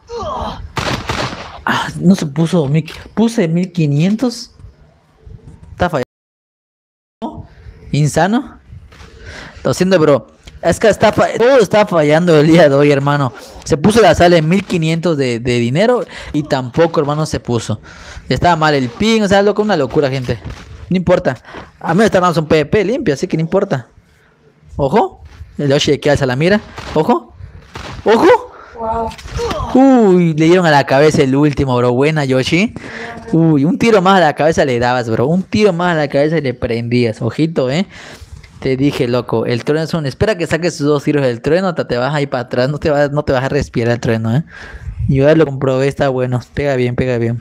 Ah, no se puso. Puse 1500. Está fallando. Insano. Lo siento, bro. Es que todo está fallando el día de hoy, hermano. Se puso la sala en 1500 de dinero y tampoco, hermano, se puso. Estaba mal el ping, o sea, loco, una locura, gente. No importa. A mí me está dando un PvP limpio, así que no importa. Ojo. El Yoshi que alza la mira. Ojo. Ojo. Wow. Uy, le dieron a la cabeza el último, bro. Buena, Yoshi. Uy, un tiro más a la cabeza le dabas, bro. Un tiro más a la cabeza y le prendías. Ojito, Te dije, loco. El trueno es un. Espera que saques sus 2 tiros del trueno. Te vas a ir para atrás. No te vas a respirar el trueno, Yo ya lo comprobé. Está bueno. Pega bien.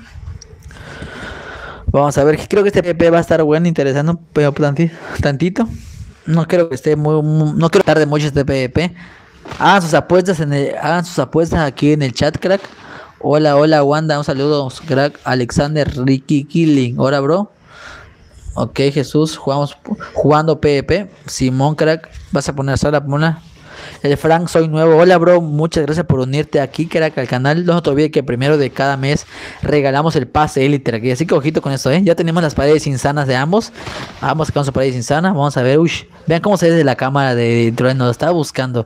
Vamos a ver. Creo que este PP va a estar bueno, interesante. Pero tantito. No creo que esté no creo que tarde mucho este PvP. Hagan sus apuestas aquí en el chat, crack. Hola, Wanda, un saludo, crack. Alexander, Ricky, Killing. Hola, bro. Ok, Jesús, jugando PvP. Simón, crack, vas a poner sola, una. El Frank, soy nuevo. Hola, bro, muchas gracias por unirte aquí, crack, al canal. No te olvides que primero de cada mes regalamos el pase élite aquí. Así que ojito con esto, Ya tenemos las paredes insanas de ambos. Ambos sacamos sus paredes insanas. Vamos a ver, vean cómo se ve desde la cámara de Trueno. Lo estaba buscando.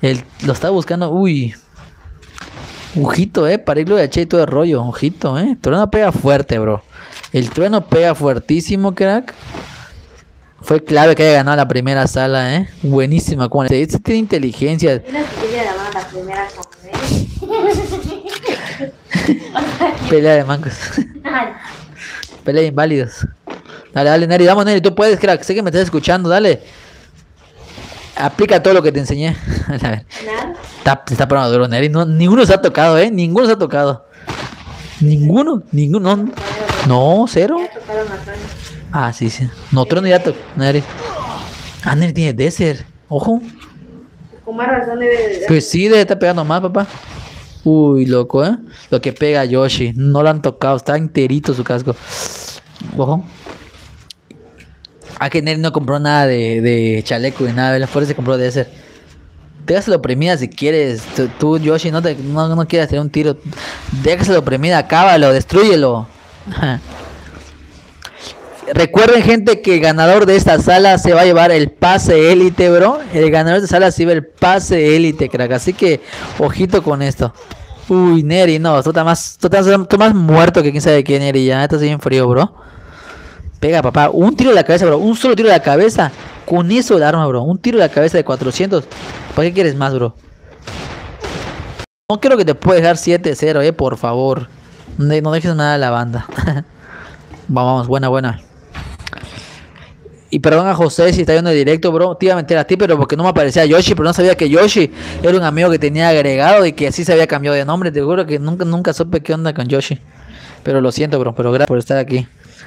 Ojito, para irlo de H y todo el rollo. Ojito, Trueno pega fuerte, bro. El Trueno pega fuertísimo, crack. Fue clave que haya ganado la primera sala, Buenísima. Este tiene inteligencia. Una quería llamar la primera Pelea de mancos. Pelea de inválidos. Dale, Neri. Vamos, Neri. Tú puedes, crack. Sé que me estás escuchando. Dale. Aplica todo lo que te enseñé. A ver. Nada. Se está poniendo duro, Neri. No, ninguno se ha tocado, Ninguno se ha tocado. Ninguno. No, 0. Ya tocaron a Tony. Ah, sí. No, Trueno ya tocó. Neri. Ah, Neri tiene Desert. Ojo. Con más razón debe de. Pues sí, debe estar pegando más, papá. Uy, loco, ¿eh? Lo que pega a Yoshi. No lo han tocado. Está enterito su casco. Ojo. Que Neri no compró nada de chaleco y nada. Por eso se compró de ese. Déjaselo oprimida si quieres. Tú, Yoshi, no quieres hacer un tiro. Déjaselo oprimida. Acábalo. Destrúyelo. Recuerden, gente, que el ganador de esta sala se va a llevar el pase élite, bro. El ganador de esta sala se lleva el pase élite, crack. Así que, ojito con esto. Uy, Neri, no. Tú estás más muerto que quién sabe qué, Neri. Ya estás bien frío, bro. Pega, papá. Un tiro de la cabeza, bro. Un solo tiro de la cabeza. Con eso el arma, bro. Un tiro de la cabeza de 400. ¿Para qué quieres más, bro? No creo que te pueda dejar 7-0, por favor. No dejes nada a la banda. Vamos, buena. Y perdón a José si está viendo el directo, bro. Te iba a meter a ti, pero porque no me aparecía Yoshi. Pero no sabía que Yoshi era un amigo que tenía agregado y que así se había cambiado de nombre. Te juro que nunca supe qué onda con Yoshi. Pero lo siento, bro. Pero gracias por estar aquí.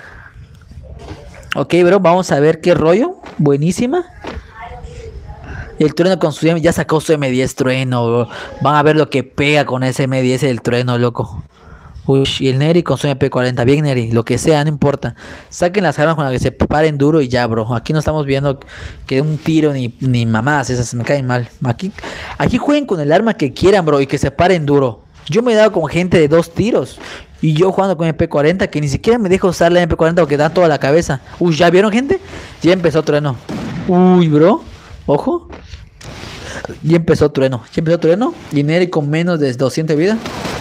Ok, bro. Vamos a ver qué rollo. Buenísima. El trueno con su ya sacó su M10 trueno, bro. Van a ver lo que pega con ese M10 del trueno, loco. Uy, y el Neri con su MP40, bien Neri, lo que sea, no importa. Saquen las armas con las que se paren duro y ya, bro. Aquí no estamos viendo que un tiro ni mamadas, esas me caen mal. Aquí jueguen con el arma que quieran, bro, y que se paren duro. Yo me he dado con gente de 2 tiros. Y yo jugando con MP40, que ni siquiera me dejo usar la MP40 porque da toda la cabeza. Uy, ¿ya vieron, gente? Ya empezó trueno. Uy, bro, ojo. Ya empezó trueno. Y Neri con menos de 200 de vida.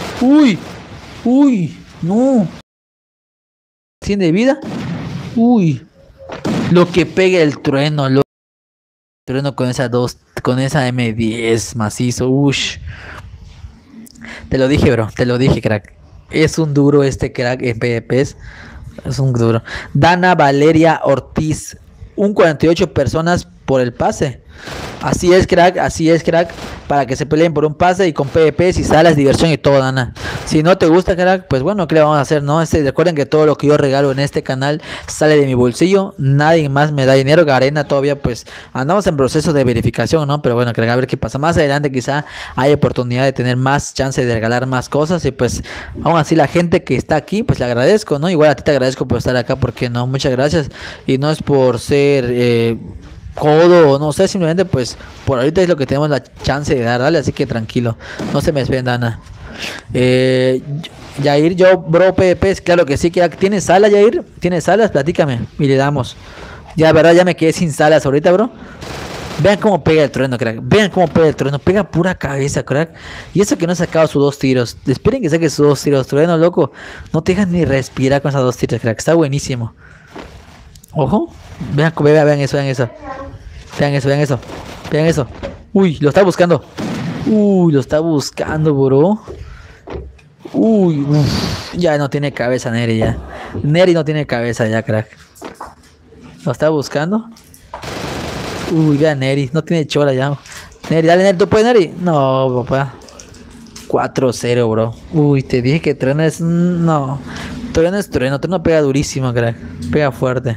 Uy, no. 100 de vida. Uy. Lo que pega el trueno, trueno con esa M10 macizo. Ush. Te lo dije, bro. Te lo dije, crack. Es un duro este crack en PvPs. Es un duro. Dana Valeria Ortiz. Un 48 personas por el pase. Así es, crack. Para que se peleen por un pase y con PvP, si salas, diversión y todo, Dana. Si no te gusta, crack, pues bueno, ¿qué le vamos a hacer, no? Recuerden que todo lo que yo regalo en este canal sale de mi bolsillo. Nadie más me da dinero. Garena todavía, pues, andamos en proceso de verificación, ¿no? Pero bueno, crack, a ver qué pasa. Más adelante quizá hay oportunidad de tener más chance de regalar más cosas. Y pues, aún así la gente que está aquí, pues le agradezco, ¿no? Igual a ti te agradezco por estar acá, porque no, muchas gracias. Y no es por ser... codo, no sé, simplemente pues por ahorita es lo que tenemos la chance de dar, ¿vale? Así que tranquilo, no se me esperen, Dana. Yair, yo, bro, PvP, claro que sí, ¿tienes salas, Yair? ¿Tienes salas? Platícame y le damos. Ya, verdad, ya me quedé sin salas ahorita, bro. Vean cómo pega el trueno, crack. Pega pura cabeza, crack. Y eso que no ha sacado sus 2 tiros. Esperen que saque sus 2 tiros, trueno, loco. No te dejan ni respirar con esos 2 tiros, crack. Está buenísimo. Ojo. Vean eso. Vean eso. Uy, lo está buscando. Bro. Ya no tiene cabeza Neri ya. Neri no tiene cabeza ya, crack. Lo está buscando. Vean Neri, no tiene chola ya. Neri, dale Neri, ¿tú puedes, Neri? No, papá. 4-0, bro. Te dije que trueno es... No. Trueno es trueno pega durísimo, crack. Pega fuerte.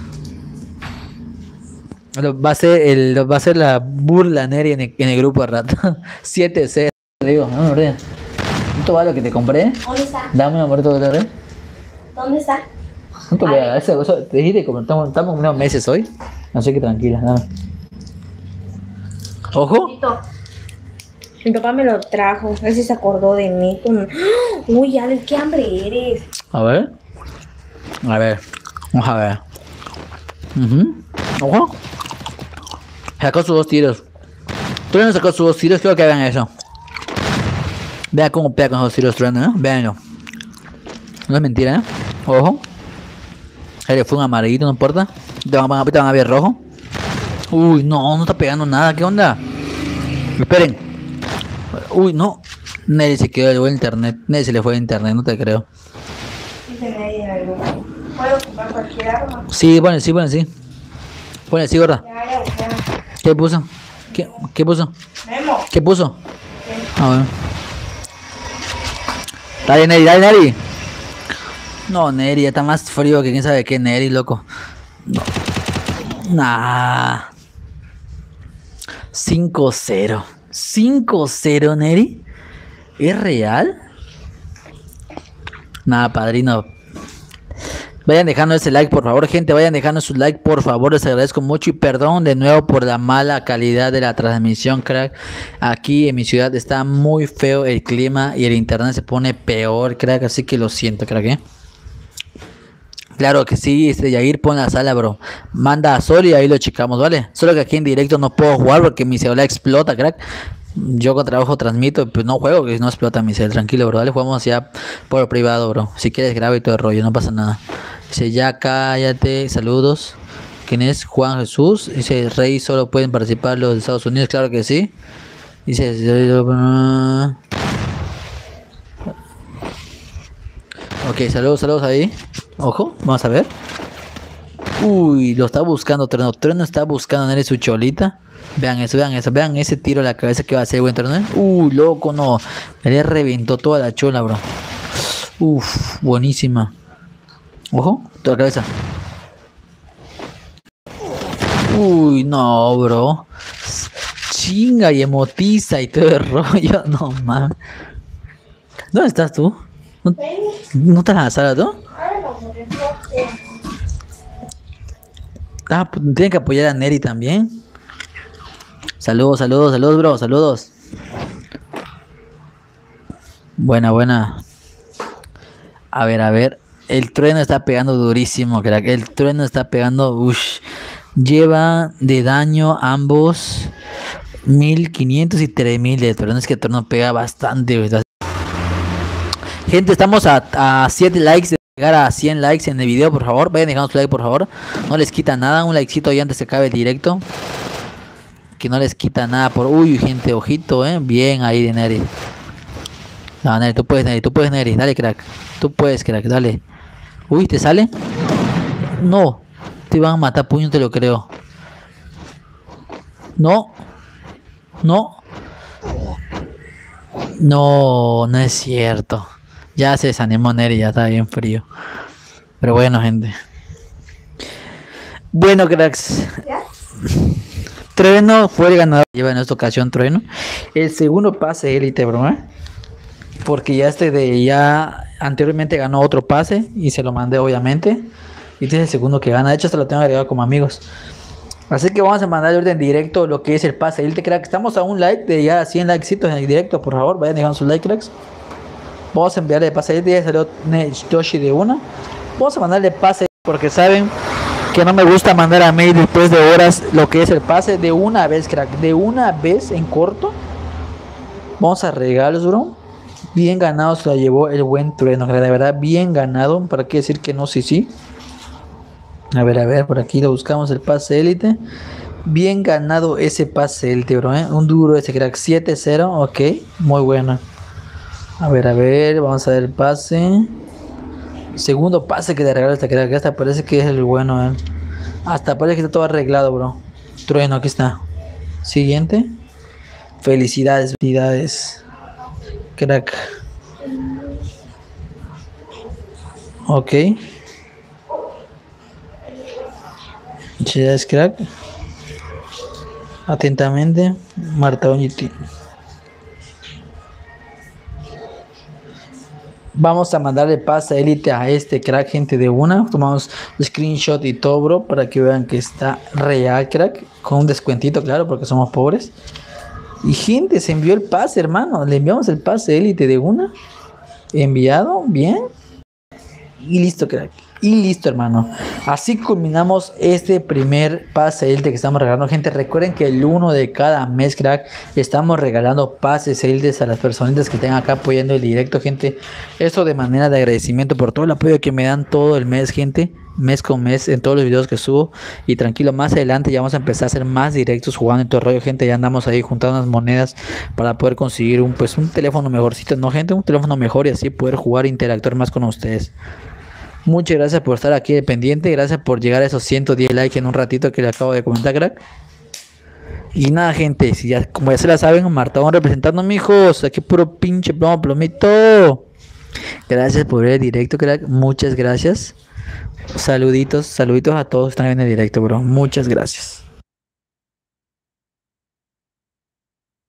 Va a ser la burla Neri en el grupo de rato. 7-0. Digo, no, ¿cuánto vale lo que te compré? ¿Dónde está? Dame un amor todo de ¿Dónde está? No te voy a dar eso. Te dijiste que estamos unos meses hoy. Así que tranquila, dame. Ojo. Mi papá me lo trajo. Él sí se acordó de mí. Uy, Alex, qué hambre eres. A ver. Vamos a ver. Ojo. Sacó sus 2 tiros. Trueno sacó sus 2 tiros. Creo que vean eso. Vean cómo pega con esos tiros Trueno, ¿eh? Veanlo. No es mentira, ¿eh? Ojo. Ahí fue un amarillito, no importa. Van a ver rojo. No está pegando nada. ¿Qué onda? Esperen. No. Neri se quedó de internet. Neri se le fue de internet, no te creo. ¿Puedo ocupar cualquier arma? Sí, bueno, sí. Pone sí, gorda. ¿Qué puso? ¿Qué puso? Memo. ¿Qué puso? A ver. Dale, Neri. No, Neri, ya está más frío que quién sabe qué, Neri, loco. No. Nah. 5-0. 5-0, Neri. ¿Es real? Nada, padrino. Vayan dejando ese like, por favor, gente. Vayan dejando su like, por favor. Les agradezco mucho. Y perdón de nuevo por la mala calidad de la transmisión, crack. Aquí en mi ciudad está muy feo el clima y el internet se pone peor, crack. Así que lo siento, crack, Claro que sí, Yair, pon la sala, bro. Manda a Sol y ahí lo checamos, ¿vale? Solo que aquí en directo no puedo jugar porque mi celular explota, crack. Yo con trabajo transmito, pues no juego, que no explota mi celular. Tranquilo, bro, dale, jugamos ya por privado, bro. Si quieres graba y todo el rollo, no pasa nada. Dice, ya cállate, saludos. ¿Quién es? Juan Jesús. Dice, Rey, solo pueden participar los de Estados Unidos, claro que sí. Dice, ok, saludos ahí. Ojo, vamos a ver. Uy, lo está buscando Trueno. Trueno está buscando a su cholita. Vean eso, vean ese tiro a la cabeza que va a hacer buen Trueno. Uy, loco, no. Me le reventó toda la chola, bro. Uf, buenísima. Ojo, toda la cabeza. Uy, no, bro. Chinga y emotiza y todo el rollo. No, man. ¿Dónde estás tú? ¿No estás en la sala tú? Ah, pues tienen que apoyar a Neri también. Saludos, bro, saludos. Buena. A ver. El Trueno está pegando durísimo, crack. El Trueno está pegando, lleva de daño ambos 1500 y 3000 de Trueno. Es que el Trueno pega bastante, ¿verdad? Gente, estamos a 7 likes de llegar a 100 likes en el video, por favor. Vayan dejando su like, por favor. No les quita nada, un likecito ahí antes se acabe el directo. Que no les quita nada por... Uy, gente, ojito, bien ahí de Neri. No, Neri, tú puedes, Neri. Dale, crack. Tú puedes, crack, dale. Uy, ¿te sale? No. Te van a matar puño, te lo creo. No, no es cierto. Ya se desanimó Neri, ya está bien frío. Pero bueno, gente. Bueno, cracks. Trueno fue el ganador. Lleva en esta ocasión Trueno. El segundo pase élite, bro. Porque ya anteriormente ganó otro pase y se lo mandé, obviamente. Y este es el segundo que gana. De hecho, hasta lo tengo agregado como amigos. Así que vamos a mandar de orden directo lo que es el pase élite, crack. Estamos a un like de ya 100 likecitos en el directo, por favor. Vayan dejando su like, cracks. Vamos a enviarle el pase élite. Ya salió Toshi de una. Vamos a mandarle pase porque saben que no me gusta mandar a mail después de horas lo que es el pase. De una vez, crack. De una vez en corto. Vamos a regalos, bro. Bien ganado se la llevó el buen Trueno. De verdad, bien ganado. ¿Para qué decir que no? Sí. A ver, por aquí lo buscamos el pase élite. Bien ganado ese pase élite, bro. Un duro ese, crack. 7-0. Ok, muy bueno. A ver, vamos a ver el pase. Segundo pase que le regalo esta crack. Hasta parece que es el bueno, Hasta parece que está todo arreglado, bro. Trueno, aquí está. Siguiente. Felicidades, crack. Ok. Felicidades, crack. Atentamente, Marta Oñiti. Vamos a mandarle pase élite a este crack, gente, de una. Tomamos screenshot y todo, bro, para que vean que está real, crack. Con un descuentito, claro, porque somos pobres. Y gente, se envió el pase, hermano. Le enviamos el pase élite de una. Enviado, bien. Y listo, crack. Y listo, hermano. Así culminamos este primer pase élite que estamos regalando. Gente, recuerden que el 1 de cada mes, crack, estamos regalando pases élites a las personitas que estén acá apoyando el directo, gente. Esto de manera de agradecimiento por todo el apoyo que me dan todo el mes, gente. Mes con mes en todos los videos que subo. Y tranquilo, más adelante ya vamos a empezar a hacer más directos jugando en todo el rollo, gente. Ya andamos ahí juntando unas monedas para poder conseguir un teléfono mejorcito, ¿no, gente? Un teléfono mejor y así poder jugar e interactuar más con ustedes. Muchas gracias por estar aquí de pendiente. Gracias por llegar a esos 110 likes en un ratito que le acabo de comentar, crack. Y nada, gente, si ya, como ya se la saben, Marta, vamos representando, mijos. Aquí puro pinche plomito. Gracias por ver el directo, crack. Muchas gracias. Saluditos a todos que están en el directo, bro. Muchas gracias.